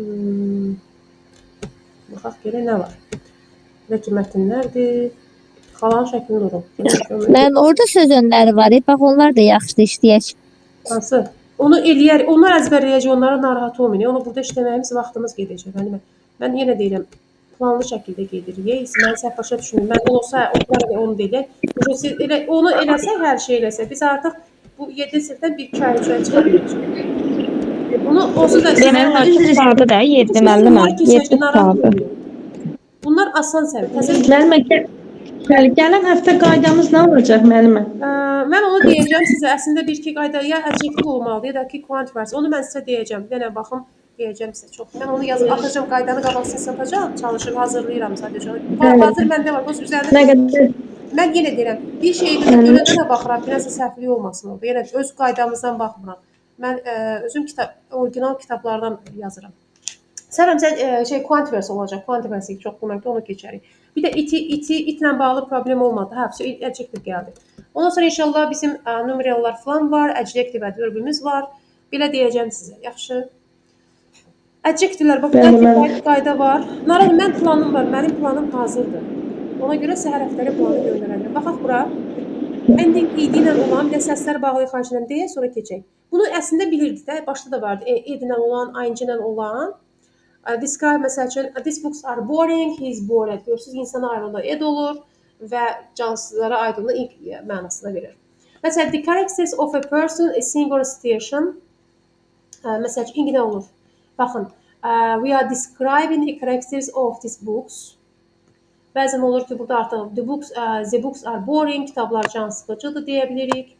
Hmm. Baxaq görək nə var. Bəlkə mətnlərdir. Qalan şəklini durun. Mən orada söz önləri var. e, Bax onlar da yaxşı işləyək. Hansı? Onu eləyər, onlar əzbərləyəcək, onlara narahat olmayın. Onu burada işləməyimiz vaxtımız gedəcək. Yəni mən, mən yenə deyirəm, planlı şəkildə gedirik. Mən səhv başa düşmürəm. Mən olsa, onlar da onu deyək. Siz elə onu eləsək, hər şey eləsək, biz artıq bu yeddi sinifdən bir iki ay üçün çıxa biləcəyik. Bunu onsuz da Deməli Hacı sadə də yeddi müəllimə. yeddi sadə. Bunlar asan səviyyə. Təsəvvür Müəllimə, gəl- gəl- gələn həftə qaydamız nə olacaq müəllimə? Ə, mən onu deyəcəm sizə. Əslində bir iki qayda ya adjektiv olmalıdır, ya da ki quantifiers. Onu mən sizə deyəcəm. Bir dənə baxım, deyəcəm sizə çox. Mən onu yazıb atacağam, qaydanı qabaqsız satacağam. Çalışıb hazırlayıram sadəcə. Bəli. Hazır məndə var. Öz üzərində Nə qədər mən yenə deyirəm, bir şeyi görəndə də baxıram, biraz da səhvlik olmasın orada. Yenə öz qaydamızdan baxmıram. Mən ə, özüm kitab, orijinal kitablardan yazıram. Sərəmsə ə, şey quantifiers olacaq. Quantifiers çox deməkdir, onu keçərik. Bir də iti, iti, itlə bağlı problem olmadı. Hə, adjektiv gəldi. Ondan sonra inşallah bizim ə, numerallar falan var, adjektiv adverbimiz var. Belə deyəcəm sizə. Yaxşı. Adjektivlər, bax, burada qayda var. Naran, mən planım var, mənim planım hazırdır. Ona görə səhər həftəli planı göndərəcəm. Baxaq bura. Ending ed ilə olan, bir də səslər bağlı xahiş edirəm deyə, sonra keçək. Bunu əslində bilirdik də, başda da vardı. Ed ilə olan, ing ilə olan. Describe məsəl üçün, these books are boring, he is bored. Görürsünüz, insana ayrılığında ed olur və cansızlara ayrılığında ing mənasına verir. Məsələn, the characters of a person, a thing or a situation. Məsəl üçün, ing nə olur? Baxın, we are describing the characters of these books. Bəzən olur ki, burada artıq the books, the books are boring, kitablar can sıxıcıdır deyə bilirik.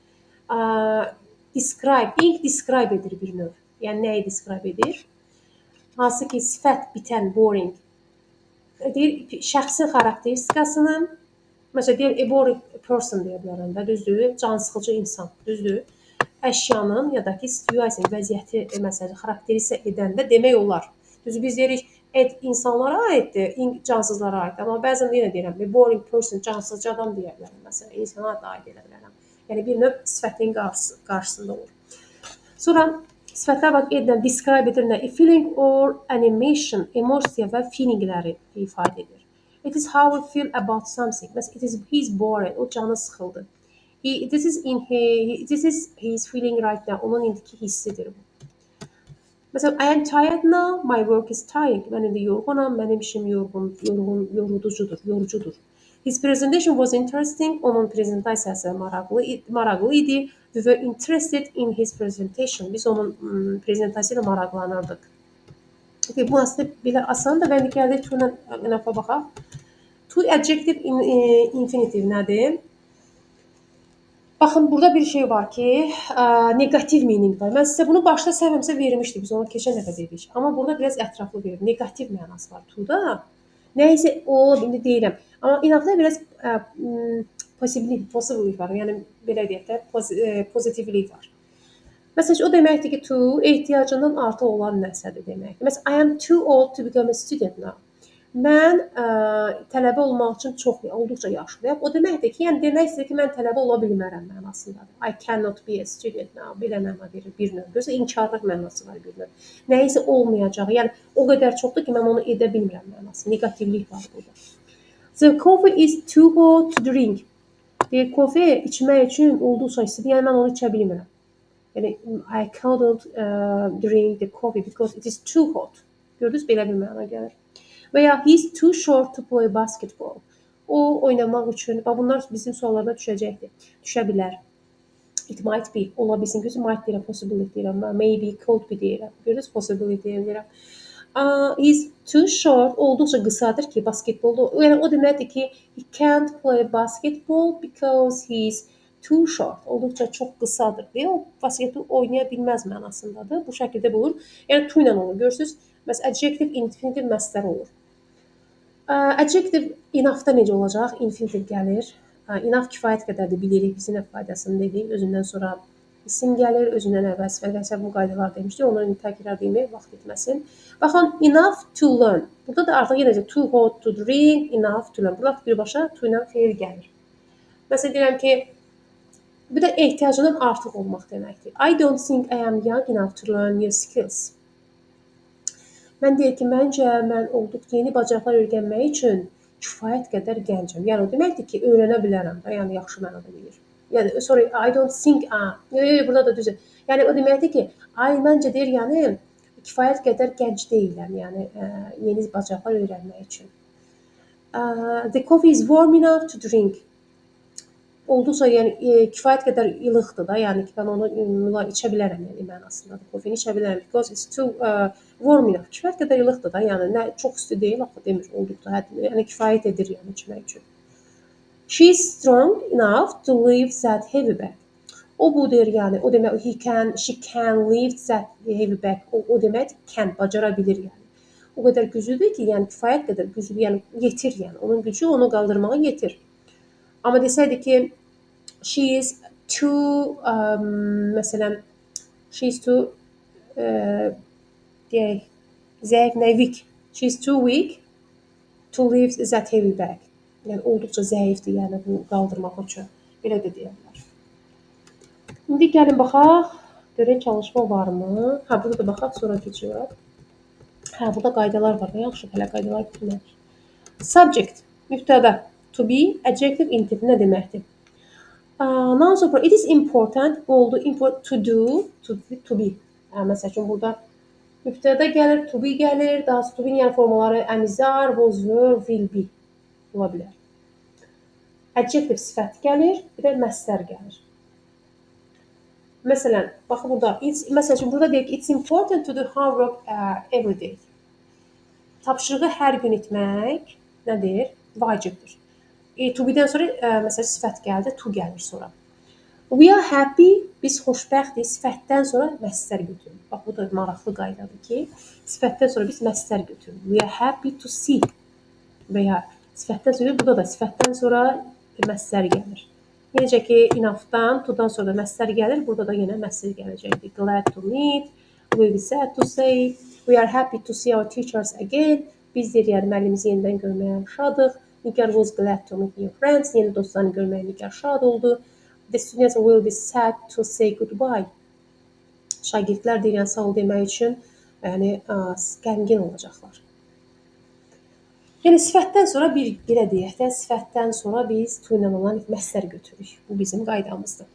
Describe, ing describe edir bir növ. Yəni, nəyi describe edir? Hansı ki, sifət bitən boring deyir, şəxsin xarakteristikasını, məsələn, deyir, a boring person deyə bilərəm də, düzdür, can sıxıcı insan, düzdür. Əşyanın ya da ki, situation, vəziyyəti, məsələn, xarakterisə edəndə demək olar. Düzdür, biz deyirik, ed insanlara aiddir, cansızlara aiddir. Amma bəzən yenə deyirəm, a boring person, cansızcı adam deyə bilərəm, məsələn, insana da aid edə bilərəm. Yəni, bir növ sifətin qarşı, qarşısında olur. Sonra, sifətlər bax, edilən, describe edirlər, a feeling or animation, emosiya və feelingləri ifadə edir. It is how we feel about something. Məsələn, it is he's bored, o canı sıxıldı. He, this is in he, this is he's feeling right now. Onun indiki hissidir bu. Məsələn, I am tired now, my work is tiring. Mən indi yorğunam, mənim işim yorğun, yorğun, yoruducudur, yorucudur. His presentation was interesting. Onun prezentasiyası maraqlı, maraqlı idi. We were interested in his presentation. Biz onun prezentasiyasıyla maraqlanırdıq. Okay, bu aslında belə asandır. Və indi gəldik to-la nəfə baxaq. To adjective in, e, infinitive nədir? Baxın, burada bir şey var ki, ə, negativ meaning var. Mən sizə bunu başda səhvimsə vermişdim. Biz onu keçən dəfə dedik. Amma burada biraz ətraflı verir. Negativ mənası var to-da. Nəysə o, indi deyirəm. Amma inaqda biraz ə, possibility, possibility var. Yəni, belə deyək də, pozitivlik var. Məsələn, o deməkdir ki, to ehtiyacından artıq olan nəsədir deməkdir. Məsələn, I am too old to become a student now. Mən ə, tələbə olmaq üçün çox, olduqca yaşlıyam. O deməkdir ki, yəni demək istəyir ki, mən tələbə ola bilmərəm mənasındadır. I cannot be a student now. Belə məna verir bir növ. Gözə inkarlıq mənası var bir növ. Nəyisə olmayacaq. Yəni, o qədər çoxdur ki, mən onu edə bilmirəm mənası. Negativlik var burada. The coffee is too hot to drink. Deyir, kofe içmək üçün olduqca istidir. Yəni, mən onu içə bilmirəm. Yəni, I cannot uh, drink the coffee because it is too hot. Gördünüz, belə bir məna gəlir. Və ya he's too short to play basketball. O oynamaq üçün, bax bunlar bizim suallarda düşəcəkdir. Düşə bilər. It might be, ola bilsin. Gözü might deyirəm, possibility deyirəm, maybe, could be deyirəm. Görürüz, possibility deyirəm. Uh, he's too short, olduqca qısadır ki, basketbolda. Yəni o deməkdir ki, he can't play basketball because he's too short. Olduqca çox qısadır deyə o basketbol oynaya bilməz mənasındadır. Bu şəkildə bu olur. Yəni to ilə olur. Görürsüz? Məsələn, adjective, infinitive, məstər olur. Adjective enough-da necə olacaq? Infinitive gəlir. Enough kifayət qədərdir, bilirik, bizim nə faydasını dedik. Özündən sonra isim gəlir, özündən əvvəl sifət bu qaydalar demişdik. Onları təkrar demək, vaxt etməsin. Baxın, enough to learn. Burada da artıq yenə too hot to drink, enough to learn. Burada birbaşa to ilə feil gəlir. Məsələn, deyirəm ki, bir də ehtiyacından artıq olmaq deməkdir. I don't think I am young enough to learn new skills. Mən deyir ki, məncə mən olduqca yeni bacarıqlar öyrənmək üçün kifayət qədər gəncəm. Yəni o deməkdir ki, öyrənə bilərəm də, yəni yaxşı mənada deyir. Yəni sorry, I don't think ah. Yox, yox, burada da düzdür. Yəni o deməkdir ki, ay məncə deyir, yəni kifayət qədər gənc deyiləm, yəni ə, yeni bacarıqlar öyrənmək üçün. Uh, the coffee is warm enough to drink. Oldusa, yəni e, kifayət qədər ilıqdır da, yəni ki, mən onu ünlülər içə bilərəm, yəni mənasında da kofeni içə bilərəm. Because it's too uh, warm enough. Kifayət qədər ilıqdır da, yəni nə çox isti deyil, axı demir, olduqda həddir. Yəni kifayət edir yəni içmək üçün. She is strong enough to lift that heavy bag. O bu deyir, yəni o demək he can, she can lift that heavy bag. O, o demək can, bacara bilir yəni. O qədər güclüdür ki, yəni kifayət qədər güclü, yəni yetir yəni. Onun gücü onu qaldırmağa yetir. Amma desəydi ki, she is too, um, məsələn, she is too, uh, deyək, zəif, nə, weak. She is too weak to lift that heavy bag. Yəni, olduqca zəifdir, yəni, bu qaldırmaq üçün. Belə də deyə bilər. İndi gəlin baxaq, görək çalışma varmı? Hə, burada da baxaq, sonra keçiyoraq. Hə, burada qaydalar var da, yaxşı, hələ qaydalar bitirmək. Subject, mübtəda. To be, adjective, infinitive nə deməkdir? Uh, now so it is important, bu oldu, important to do, to, to be. Uh, məsəl üçün burada mübtəda gəlir, to be gəlir, daha sonra to be yəni formaları am, are, was, were, will be ola bilər. Adjective sifət gəlir, bir də məstər gəlir. Məsələn, baxın burada, it's, məsəl üçün burada deyək ki, it's important to do homework uh, every day. Tapşırığı hər gün etmək nədir? Vacibdir. E, to be-dən sonra e, məsələn sifət gəldi, to gəlir sonra. We are happy, biz xoşbəxtik, sifətdən sonra məstər götürürük. Bax, bu da maraqlı qaydadır ki, sifətdən sonra biz məstər götürürük. We are happy to see. Və ya sifətdən sonra, burada da sifətdən sonra məstər gəlir. Necə ki, enough-dan, to-dan sonra da məstər gəlir, burada da yenə məstər gələcəkdir. Glad to meet, we will be sad to say, we are happy to see our teachers again. Biz deyir, yəni müəllimizi yenidən görməyə şadıq. Nigar was glad to meet new friends. Yeni dostlarını görməyə Nigar şad oldu. The students will be sad to say goodbye. Şagirdlər deyir, yəni sağ ol demək üçün yəni qəmgin olacaqlar. Yəni sifətdən sonra bir belə deyək də, sifətdən sonra biz to ilə olan məstər götürürük. Bu bizim qaydamızdır.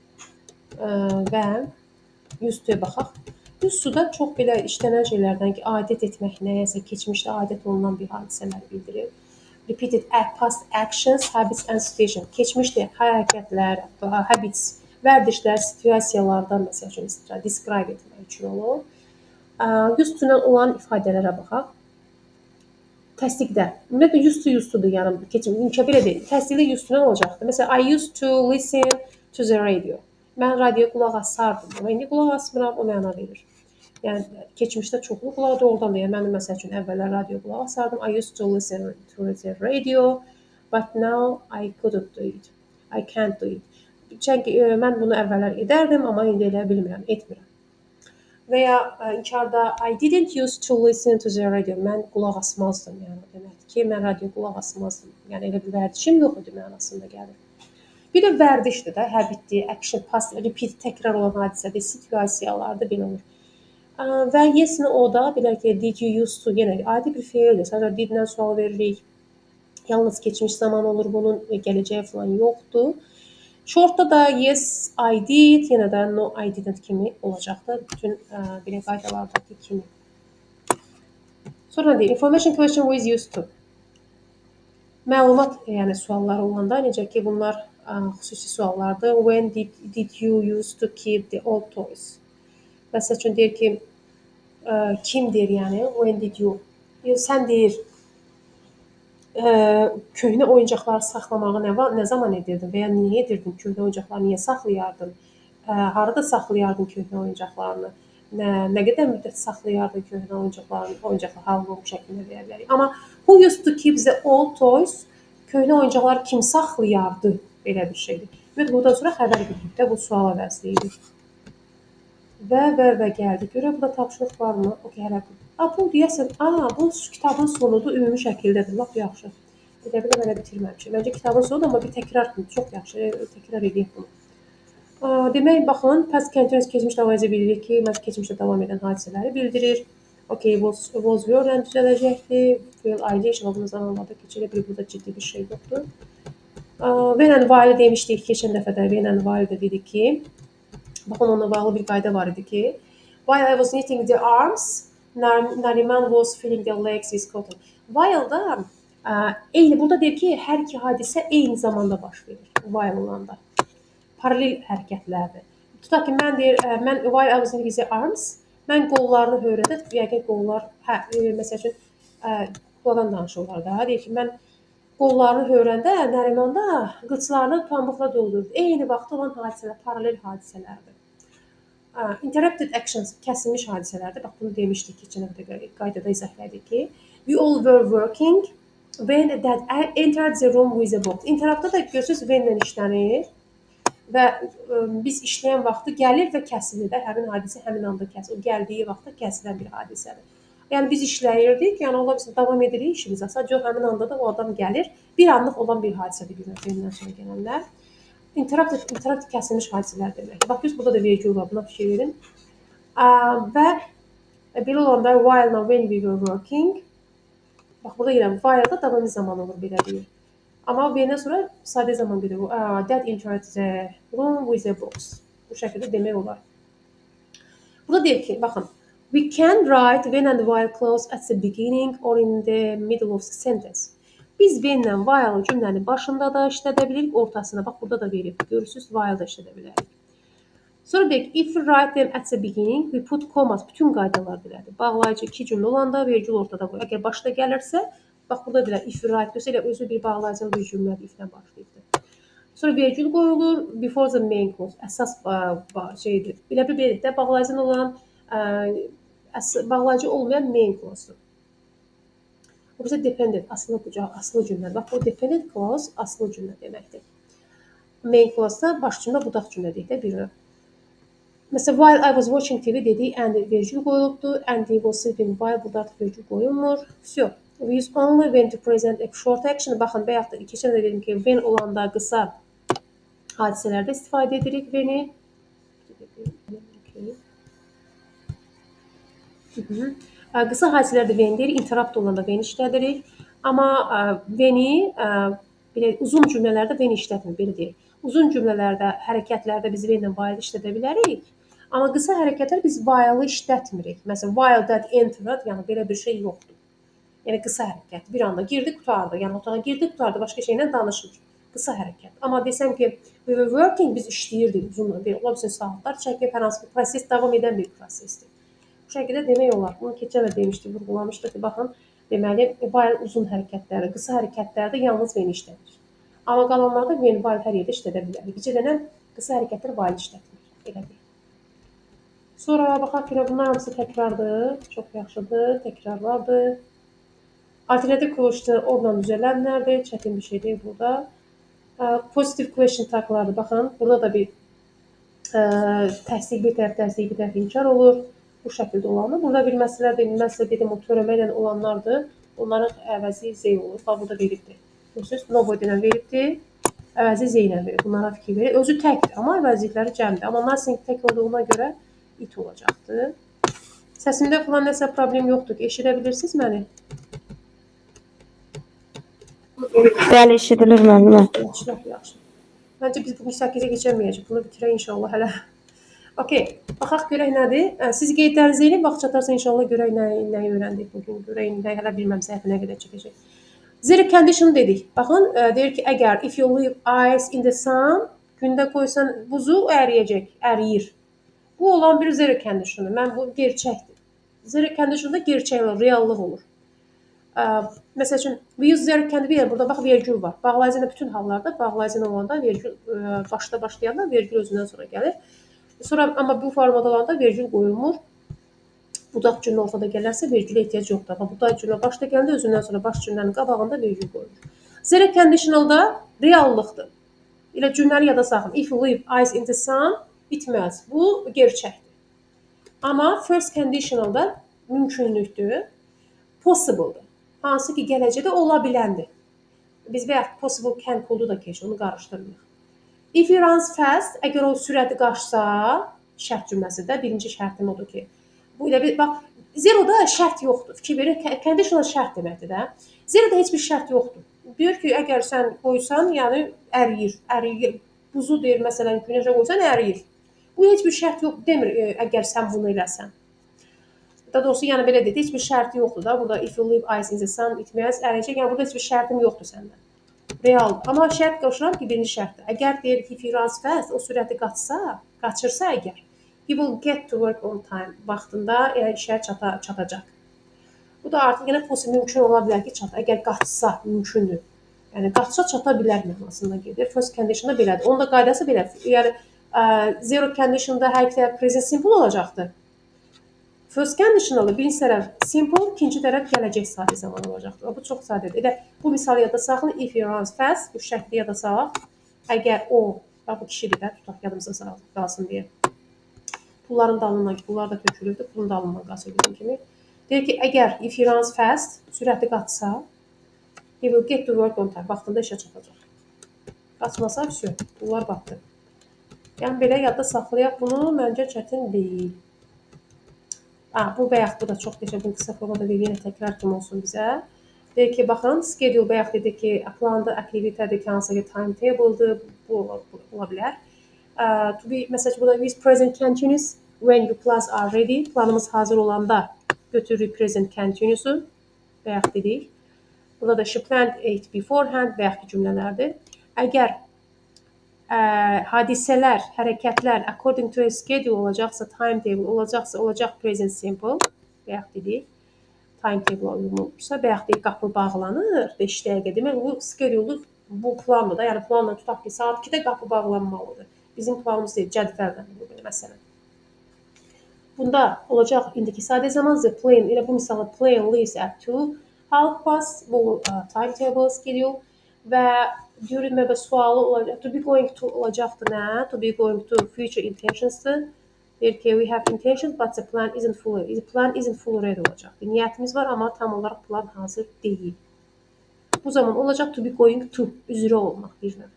Və yüz to'ya baxaq. Yüz to'da çox belə işlənən şeylərdən ki, adət etmək nəyəsə keçmişdə adət olunan bir hadisələr bildirir. Repeated past actions, habits and situation. Keçmişdə hərəkətlər, habits, vərdişlər, situasiyalardan məsəl üçün describe etmək üçün olur. yüz to'dan olan ifadələrə baxaq. Təsdiqdə. Ümumiyyətlə yüz to yüz to'dur, yəni keçmiş, mümkün belə deyil. Təsdiqdə yüz to'dan olacaqdır. Məsələn, I used to listen to the radio. Mən radioya qulaq asardım. Amma indi qulaq asmıram, o məna verir. Yəni keçmişdə çoxlu qulaq doğrudan da, yəni mən məsəl üçün əvvəllər radio qulaq asardım. I used to listen to the radio, but now I couldn't do it. I can't do it. Çünki mən bunu əvvəllər edərdim, amma indi elə bilmirəm, etmirəm. Və ya inkarda I didn't used to listen to the radio. Mən qulaq asmazdım, yəni deməkdir ki, mən radio qulaq asmazdım. Yəni elə bir vərdişim yox idi mənasında gəlir. Bir də vərdişdir də, habitdir, action, past, repeat, təkrar olan hadisədir, situasiyalarda belə olur. Və yes-ni o da, belə ki, did you used to, yenə adi bir feildir. Sadəcə did-dən sual veririk. Yalnız keçmiş zaman olur, bunun gələcəyi falan yoxdur. Shortda da yes, I did, yenə də no, I didn't kimi olacaqdır. Bütün belə qaydalardakı kimi. Sonra deyir, information question with used to. Məlumat, yəni suallar olanda, necə ki, bunlar xüsusi suallardır. When did, did you used to keep the old toys? Məsəl üçün deyir ki, kim deyir yəni, when did you? Sən deyir, köhnə oyuncaqları saxlamağı nə, nə zaman edirdin və ya niyə edirdin? Köhnə oyuncaqları niyə saxlayardın? Harada saxlayardın köhnə oyuncaqlarını? Nə, nə qədər müddət saxlayardın köhnə oyuncaqlarını? Oyuncaqlar halvom şəklində veya bilərik. Amma who used to keep the old toys? Köhnə oyuncaqları kim saxlayardı? Belə bir şeydir. Və bundan sonra xəbər bildik də bu suala vəzliydik. Və və və gəldi. Görə burada tapşırıq varmı? Okay, hələ bu. A, bu deyəsən, a, bu kitabın sonudur, ümumi şəkildədir. Lap yaxşı. Elə belə belə bitirməmişəm. Məncə kitabın sonudur, amma bir təkrar kimi çox yaxşı. Təkrar edək bunu. A, demək, baxın, past continuous keçmiş davam edici bilirik ki, keçmişdə davam edən hadisələri bildirir. Okay, was, was were düzələcəkdi. Realization bunun zamanlarda keçilə burada ciddi bir şey yoxdur. When and while demişdik keçən dəfə də when and while da dedik ki, baxın ona bağlı bir qayda var idi ki, while I was knitting the arms, Nariman was filling the legs with cotton. While da eyni burada deyir ki, hər iki hadisə eyni zamanda baş verir. While olanda. Paralel hərəkətlərdir. Tutaq ki, mən deyir, mən while I was knitting the arms, mən qollarını hörəndə, yəqin qollar, hə, məsəl üçün, qoladan danışırlar da, deyir ki, mən qollarını hörəndə Nəriman da qıçlarını pambıqla doldurdu. Eyni vaxtda olan hadisələr, paralel hadisələrdir. Interrupted actions, kəsilmiş hadisələrdir. Bax, bunu demişdik keçən həftə qaydada izahlədik ki, we all were working when that entered the room with a box. Interruptda da görürsünüz when-lə işlənir və biz işləyən vaxtı gəlir və kəsilir də, həmin hadisə həmin anda kəsilir. O gəldiyi vaxtda kəsilən bir hadisədir. Yəni biz işləyirdik, yəni ola bilsin davam edirik işimizə. Sadəcə həmin anda da o adam gəlir. Bir anlıq olan bir hadisədir günlərdən sonra gələnlər. Interrupted, interrupted kəsilmiş hadisələr demək. Bax, biz burada da vergül var, buna fikir verin. Və belə olanda while now when we were working, bax, burada yenə while da davam zaman olur, belə deyir. Amma verdən sonra sadə zaman gedir. That entered the room with a box. Bu şəkildə demək olar. Burada deyir ki, baxın, we can write when and while clause at the beginning or in the middle of the sentence. Biz when and while cümlənin başında da işlədə bilirik, ortasına. Bax, burada da verib. Görürsünüz, while da işlədə bilərik. Sonra deyək, if we write them at the beginning, we put commas. Bütün qaydalar belədir. Bağlayıcı iki cümlə olanda vergül ortada qoyur. Əgər başda gəlirsə, bax, burada belə if we write göstərir, özü bir bağlayıcılı bir cümlədir, iflə başlayıbdır. Sonra vergül qoyulur, before the main clause. Əsas şeydir. Belə bir belirtdə bağlayıcı olan bağlayıcı olmayan main clause-dur. Bu bizə dependent, asılı, asılı cümlə. Bax, bu dependent clause asılı cümlə deməkdir. Main clause-da baş cümlə, budaq cümlə deyək də bir növ. Məsələn, while I was watching T V dedik, and vergül qoyulubdur, and he was sleeping while, burada artıq vergül qoyulmur. Всё. We use only when to present a short action. Baxın, bayaq da keçən də dedim ki, when olanda qısa hadisələrdə istifadə edirik when-i. Qısa hadisələrdə when deyir, interrupt olanda when işlədirik. Amma when-i uzun cümlələrdə when işlətmir, belə deyil. Uzun cümlələrdə, hərəkətlərdə biz when-lə while işlədə bilərik. Amma qısa hərəkətlər biz while-ı işlətmirik. Məsələn, while that entered, yəni belə bir şey yoxdur. Yəni qısa hərəkət. Bir anda girdi, qutardı. Yəni otağa girdi, qutardı, başqa şeylə danışır. Qısa hərəkət. Amma desəm ki, we were working, biz işləyirdik uzun bir, ola bilsin saatlar çəkib, hər hansı bir proses davam edən bir prosesdir. Bu şəkildə demək olar. Bunu keçən də demişdik, vurğulamışdıq ki, baxın, deməli, while uzun hərəkətlərdə, qısa hərəkətlərdə yalnız when işlənir. Amma qalanlarda when, while hər yerdə işlədə bilərik. Gecə dənən qısa hərəkətlər while işlətmir. Elə deyil. Sonra baxaq ki, bunlar hamısı təkrardır. Çox yaxşıdır, təkrarlardır. Alternative question oradan düzələnlərdir. Çətin bir şey deyil burada. Positive question taglardır. Baxın, burada da bir təsdiq bir tərəf, təsdiq bir tərəf inkar olur. Bu şəkildə olanı. Burada bir məsələdir, məsələ dedim, o törəmə ilə olanlardır. Onların əvəzi Z olur. Bax, burada veribdir. Görürsünüz, nobody ilə veribdir. Əvəzi Z ilə verir. Bunlara fikir verir. Özü təkdir, amma əvəzlikləri cəmdir. Amma nothing tək olduğuna görə it olacaqdır. Səsimdə falan nəsə problem yoxdur ki, eşidə bilirsiniz məni? Bəli, eşidilir müəllimə. Yaxşı, yaxşı. Məncə biz bugün səkkizə keçəməyəcək. Bunu bitirək inşallah hələ. Okey, baxaq görək nədir? Siz qeydlərinizi edin, vaxt çatarsa inşallah görək nəyi öyrəndik bugün. Görək nə hələ bilməm səhifə nə qədər çəkəcək. Zero condition dedik. Baxın, deyir ki, əgər if you leave ice in the sun, gündə qoysan buzu əriyəcək, əriyir. Bu olan bir zero conditiondur. Mən bu gerçəkdir. Zero conditionda gerçək olur, reallıq olur. Məsəl üçün, we use zero condition, burada bax vergül var. Bağlayıcı bütün hallarda, bağlayıcı olanda vergül başda başlayanda vergül özündən sonra gəlir. Sonra amma bu formada olanda vergül qoyulmur. Budaq cümlə ortada gələrsə vergülə ehtiyac yoxdur. Amma budaq cümlə başda gələndə özündən sonra baş cümlənin qabağında vergül qoyulur. Zero conditionalda reallıqdır. Elə cümləni yada saxlayın. If you leave ice in the sun, bitməz. Bu gerçəkdir. Amma first conditionalda mümkünlükdür. Possible-dır. Hansı ki, gələcəkdə ola biləndir. Biz bayaq possible can kodu da keçir, onu qarışdırmıyıq. If he runs fast, əgər o sürəti qaçsa, şərt cümləsində birinci şərtim odur ki, bu ilə bir, bax, Zeroda şərt yoxdur. Fikir verin, conditional şərt deməkdir də. Zeroda heç bir şərt yoxdur. Deyir ki, əgər sən qoysan, yəni əriyir, əriyir. Buzu deyir, məsələn, günəşə qoysan əriyir. Bu heç bir şərt yox demir, e, əgər sən bunu eləsən. Daha doğrusu, yəni belə deyək, heç bir şərti yoxdur da. Burada if you leave ice in the sun, itməz, əriyəcək. Yəni burada heç bir şərtim yoxdur səndən. Real. Amma şərt qoşuram ki, birinci şərtdir. Əgər deyir ki, if he runs fast, o sürəti qaçsa, qaçırsa əgər, he will get to work on time. Vaxtında yəni işə çata, çatacaq. Bu da artıq yenə possible mümkün ola bilər ki, çata. Əgər qaçsa, mümkündür. Yəni qaçsa çata bilər mənasında gedir. First conditionda belədir. Onun da qaydası belədir. Yəni ə, zero conditionda hər iki tərəf present simple olacaqdır. First conditionalda birinci tərəf simple, ikinci tərəf gələcək sadə zaman olacaqdır. Bu çox sadədir. Elə bu misalı yadda saxlayın. If he runs fast, bu şəkli yadda salaq. Əgər o, bax bu kişidir də, tutaq yadımıza salaq, qalsın deyə. Pulların dalından, pullar da tökülürdü, pulun dalından qaçırdığım kimi. Deyir ki, əgər if he runs fast, sürəti qaçsa, he will get to work on time. Vaxtında işə çatacaq. Qaçmasa, vəsə, pullar batdı. Yəni belə yadda saxlayaq bunu, məncə çətin deyil. Ah, bu bayaq bu da çox qəşəng, bunu qısa formada bir yenə təkrar kimi olsun bizə. Deyir ki, baxın, schedule bayaq dedi ki, planda aktivitetədir, hansı ki, timetable'dır, bu ola bilər. Uh, to be, məsələn, burada use present continuous when your plans are ready. Planımız hazır olanda götürürük present continuous'u. Bayaq dedik. Burada da she planned it beforehand, bayaqki cümlələrdir. Əgər ə, hadisələr, hərəkətlər according to a schedule olacaqsa, timetable olacaqsa, olacaq present simple. Bayaq dedik. Timetable uyumluysa, bayaq dedik qapı bağlanır beş dəqiqə. Demək, bu schedule bu plandır da. Yəni planla tutaq ki, saat ikidə qapı bağlanmalıdır. Bizim planımız deyil, cədvəldən bu belə məsələn. Bunda olacaq indiki sadə zaman the plane, elə bu misalda plane leaves at two half past, bu uh, timetable schedule və görünmə və sualı olacaq. To be going to olacaqdır nə? To be going to future intentions'dır. Deyir ki, we have intentions but the plan isn't full. The plan isn't full ready olacaq. Niyyətimiz var, amma tam olaraq plan hazır deyil. Bu zaman olacaq to be going to, üzrə olmaq bir növ.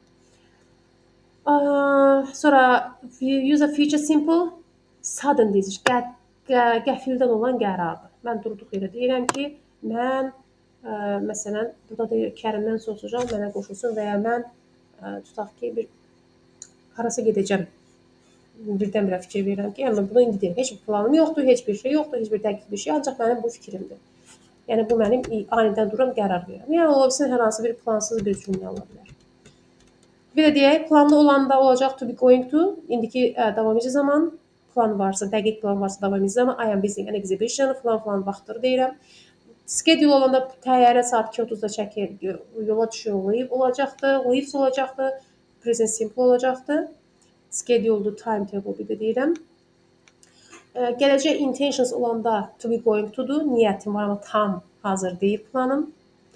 Uh, sonra use a future simple sudden deyir. Gə, gə, qəfildən olan qərardır. Mən durduq yerə deyirəm ki, mən ə, məsələn, burada deyir Kərimdən soruşacağam, mənə qoşulsun və ya mən ə, tutaq ki, bir harasa gedəcəm. Birdən-birə fikir verirəm ki, yəni bunu indi deyirəm. Heç bir planım yoxdur, heç bir şey yoxdur, heç bir dəqiq bir şey, ancaq mənim bu fikrimdir. Yəni bu mənim anidən dururam, qərar verirəm. Yəni ola bilsin hər hansı bir plansız bir cümlə ola bilər. Bir də deyək, planlı olanda olacaq to be going to, indiki ə, davam edici zaman, plan varsa, dəqiq plan varsa davam edici zaman, I am busy an exhibition, falan falan vaxtdır deyirəm. Schedule olanda təyyarə saat iki otuzda çəkir, yola düşür, leave olacaqdır, leaves olacaqdır, present simple olacaqdır. Schedule'dur, timetable bir də deyirəm. Ə, gələcək intentions olanda to be going to'dur, niyyətim var, amma tam hazır deyil planım.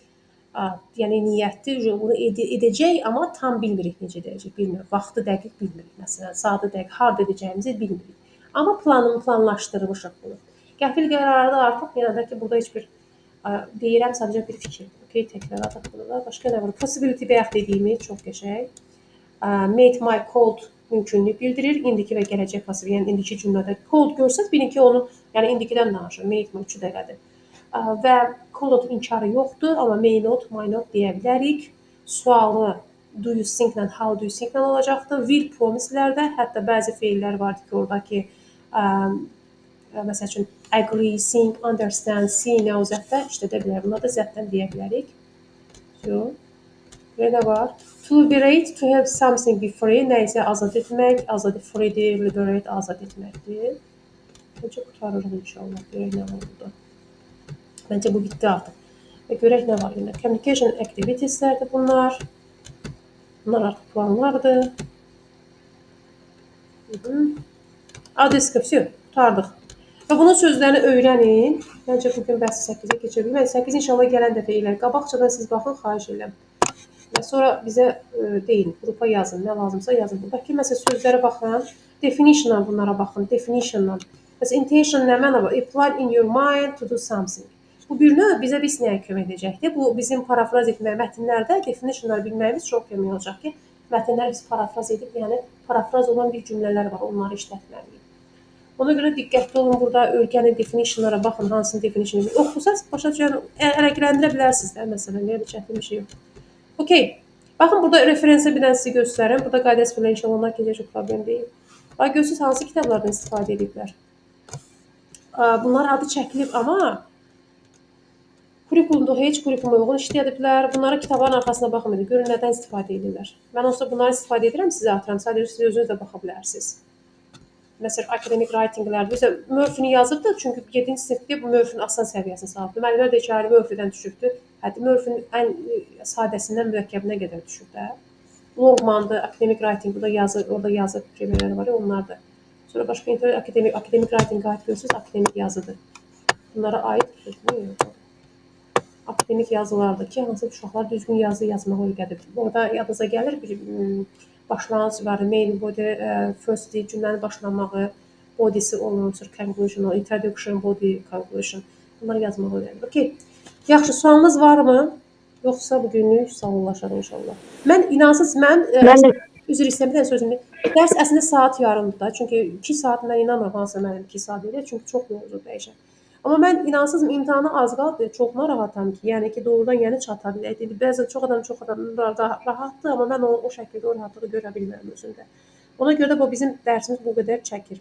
Yəni niyyətdir, bunu ed edəcək, amma tam bilmirik necə edəcək, bilmirik. Vaxtı dəqiq bilmirik, məsələn, saatı dəqiq harda edəcəyimizi bilmirik. Amma planını planlaşdırmışıq bunu. Qəfil qərarda artıq yenə də ki, burada heç bir ə, deyirəm, sadəcə bir fikir. Okay, təkrar ataq bunu da. Başqa nə var? Possibility bayaq dediyimiz çox qəşəng. Made my cold mümkünlük bildirir. İndiki və gələcək pasiv, yəni indiki cümlədə cold görsək, bilin ki, onun, yəni indikidən danışır. Made my üçü dəqiqədir. Və cold inkarı yoxdur, amma may not, my not deyə bilərik. Sualı do you think ilə how do you think ilə olacaqdır. Will promiselərdə hətta bəzi feillər vardır ki, oradakı um, məsəl üçün agree, think, understand, see nə o zətdə işlədə bilər. Bunlar da zətdən deyə bilərik. So, və nə var? To liberate, to have something be free, nə isə azad etmək, azad freedir, liberate, azad etməkdir. Necə qutarırıq inşallah, görək nə var burada. Məncə bu bitdi artıq. Və görək nə var yenə. Communication activitieslərdir bunlar. Bunlar artıq planlardır. A description. Qutardıq. Və bunun sözlərini öyrənin. Məncə bugün bəhs səkkizə keçə bilmək. Mən səkkiz inşallah gələn dəfə elə. Qabaqcadan siz baxın, xahiş edirəm. Və sonra bizə e, deyin, qrupa yazın, nə lazımsa yazın. Buradakı məsəl sözlərə baxın. Definitionla bunlara baxın. Definitionla. Məsələn, intention nə məna var? A plan in your mind to do something. Bu bir növ bizə biz nəyə kömək edəcəkdir? Bu bizim parafraz etmək mətnlərdə definitionları bilməyimiz çox kömək olacaq ki, mətnləri biz parafraz edib, yəni parafraz olan bir cümlələr var, onları işlətməliyik. Ona görə diqqətli olun burada ölkənin definitionlara baxın, hansının definitionunu oxusanız başa düşən əlaqələndirə bilərsiniz də məsələn, yəni çətin bir şey yox. Okay. Baxın burada referensə bir dənə sizə göstərim. Burada qaydası filan inşallah onlar keçəcək problem deyil. Bax görürsüz hansı kitablardan istifadə ediblər. Bunlar adı çəkilib amma kurikulumda heç kurikuluma uyğun işləyə bilər. Bunlara kitabların arxasına baxın, görün nədən istifadə edirlər. Mən olsa bunları istifadə edirəm, sizə atıram. Sadəcə siz özünüz də baxa bilərsiniz. Məsələn, akademik writinglərdə bizə Murphy-ni yazıbdı, çünki yeddinci sinifdə bu Murphy-nin asan səviyyəsini salıbdı. Müəllimlər də içəri Murphy-dən düşübdü. Hətta Murphy-nin ən sadəsindən mürəkkəbinə qədər düşüb də. Longman'da akademik writing, burada yazı, orada yazı premerləri var ya, onlardır. Sonra başqa internet akademik akademik writing aid görürsüz, akademik yazıdır. Bunlara aid akademik yazılardır ki, hansı uşaqlar düzgün yazı yazmağa öyrədir. Orada yadınıza gəlir bir başlanğıc var, main body, first cümlənin başlamağı, body'si olmalı, conclusion, introduction, body, conclusion. Bunları yazmağı öyrədir. Okay. Yaxşı, sualınız varmı? Yoxsa bugünlük sağollaşar inşallah. Mən inansız, mən, mən... üzr istəyirəm, bir dənə sözümü. Dərs əslində saat yarımdır da. Çünki iki saat mən inanmıram hansısa mənim iki saat edir. Çünki çox yorucu dəyişər. Amma mən inansızım, imtahana az qaldı. Çox narahatam ki, yəni ki, doğrudan yəni çata bilək. Bəzən çox adam çox adam rahatdır, amma mən o, o şəkildə o rahatlığı görə bilmirəm özümdə. Ona görə də bu bizim dərsimiz bu qədər çəkir.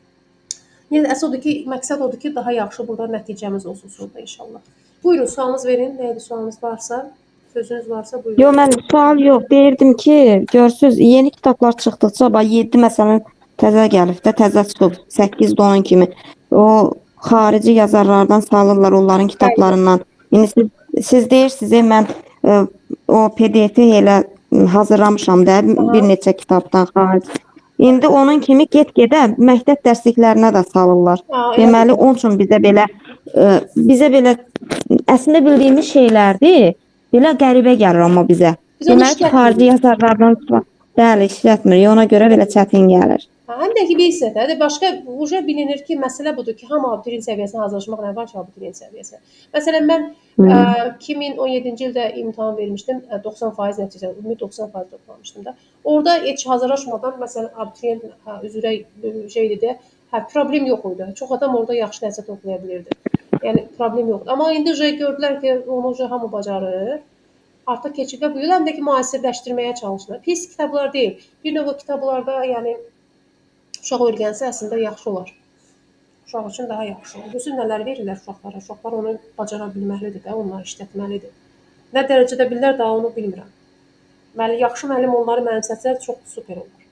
Yəni əsas odur ki, məqsəd odur ki, daha yaxşı burada nəticəmiz olsun sonunda inşallah. Buyurun, sualınız verin. Nəyədir sualınız varsa, sözünüz varsa buyurun. Yox, mən sual yox. Deyirdim ki, görsüz, yeni kitablar çıxdıqca, bax yeddi məsələn təzə gəlib də, təzə çıxıb, səkkiz də onun kimi. O xarici yazarlardan salırlar onların kitablarından. İndi siz, siz deyirsiniz, mən e, o P D F-i elə hazırlamışam da, bir neçə kitabdan xarici. İndi onun kimi get-gedə məktəb dərsliklərinə də salırlar. Aa, deməli, onun üçün bizə belə e, bizə belə əslində bildiyimiz şeylərdir, belə qəribə gəlir amma bizə. Biz deməli ki, xarici yazarlardan bəli, işlətmir. Ona görə belə çətin gəlir. Həm də ki, bilsə də, başqa uca bilinir ki, məsələ budur ki, hamı abituriyent səviyyəsinə hazırlaşmaq nə var ki, abituriyent səviyyəsinə. Məsələn, mən hmm. ə, iki min on yeddinci ildə imtahan vermişdim, doxsan faiz nəticə, ümumi doxsan faiz toplamışdım da. Orada heç hazırlaşmadan, məsələn, abituriyent hə, üzrə şeydir də, hə, problem yox idi. Çox adam orada yaxşı nəticə toplaya bilirdi. Yəni, problem yoxdur. Amma indi uca gördülər ki, onu uca hamı bacarır. Artıq keçibdə bu yıl həm də ki, müasirləşdirməyə çalışırlar. Pis kitablar deyil. Bir növ o kitablarda, yəni, uşaq öyrənsə əslində yaxşı olar. Uşaq üçün daha yaxşı olur. Görürsünüz nələr verirlər uşaqlara. Uşaqlar onu bacara bilməlidir də, onları işlətməlidir. Nə dərəcədə bilirlər daha onu bilmirəm. Məli, yaxşı müəllim onları mənimsətsə çox super olur.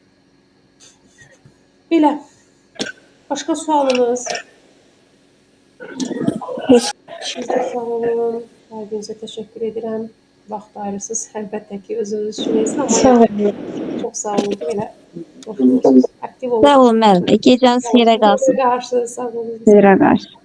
Belə. Başqa sualınız? Sizdə sağ olun. Hər birinizə təşəkkür edirəm. Vaxt ayırırsınız. Əlbəttə ki, özünüz düşünürsünüz. Sağ olun. Çox sağ olun. Belə. Aktiv olun. Sağ olun müəllim. Gecəniz xeyrə qalsın. Qarşı, sağ olun. Xeyrə qarşı.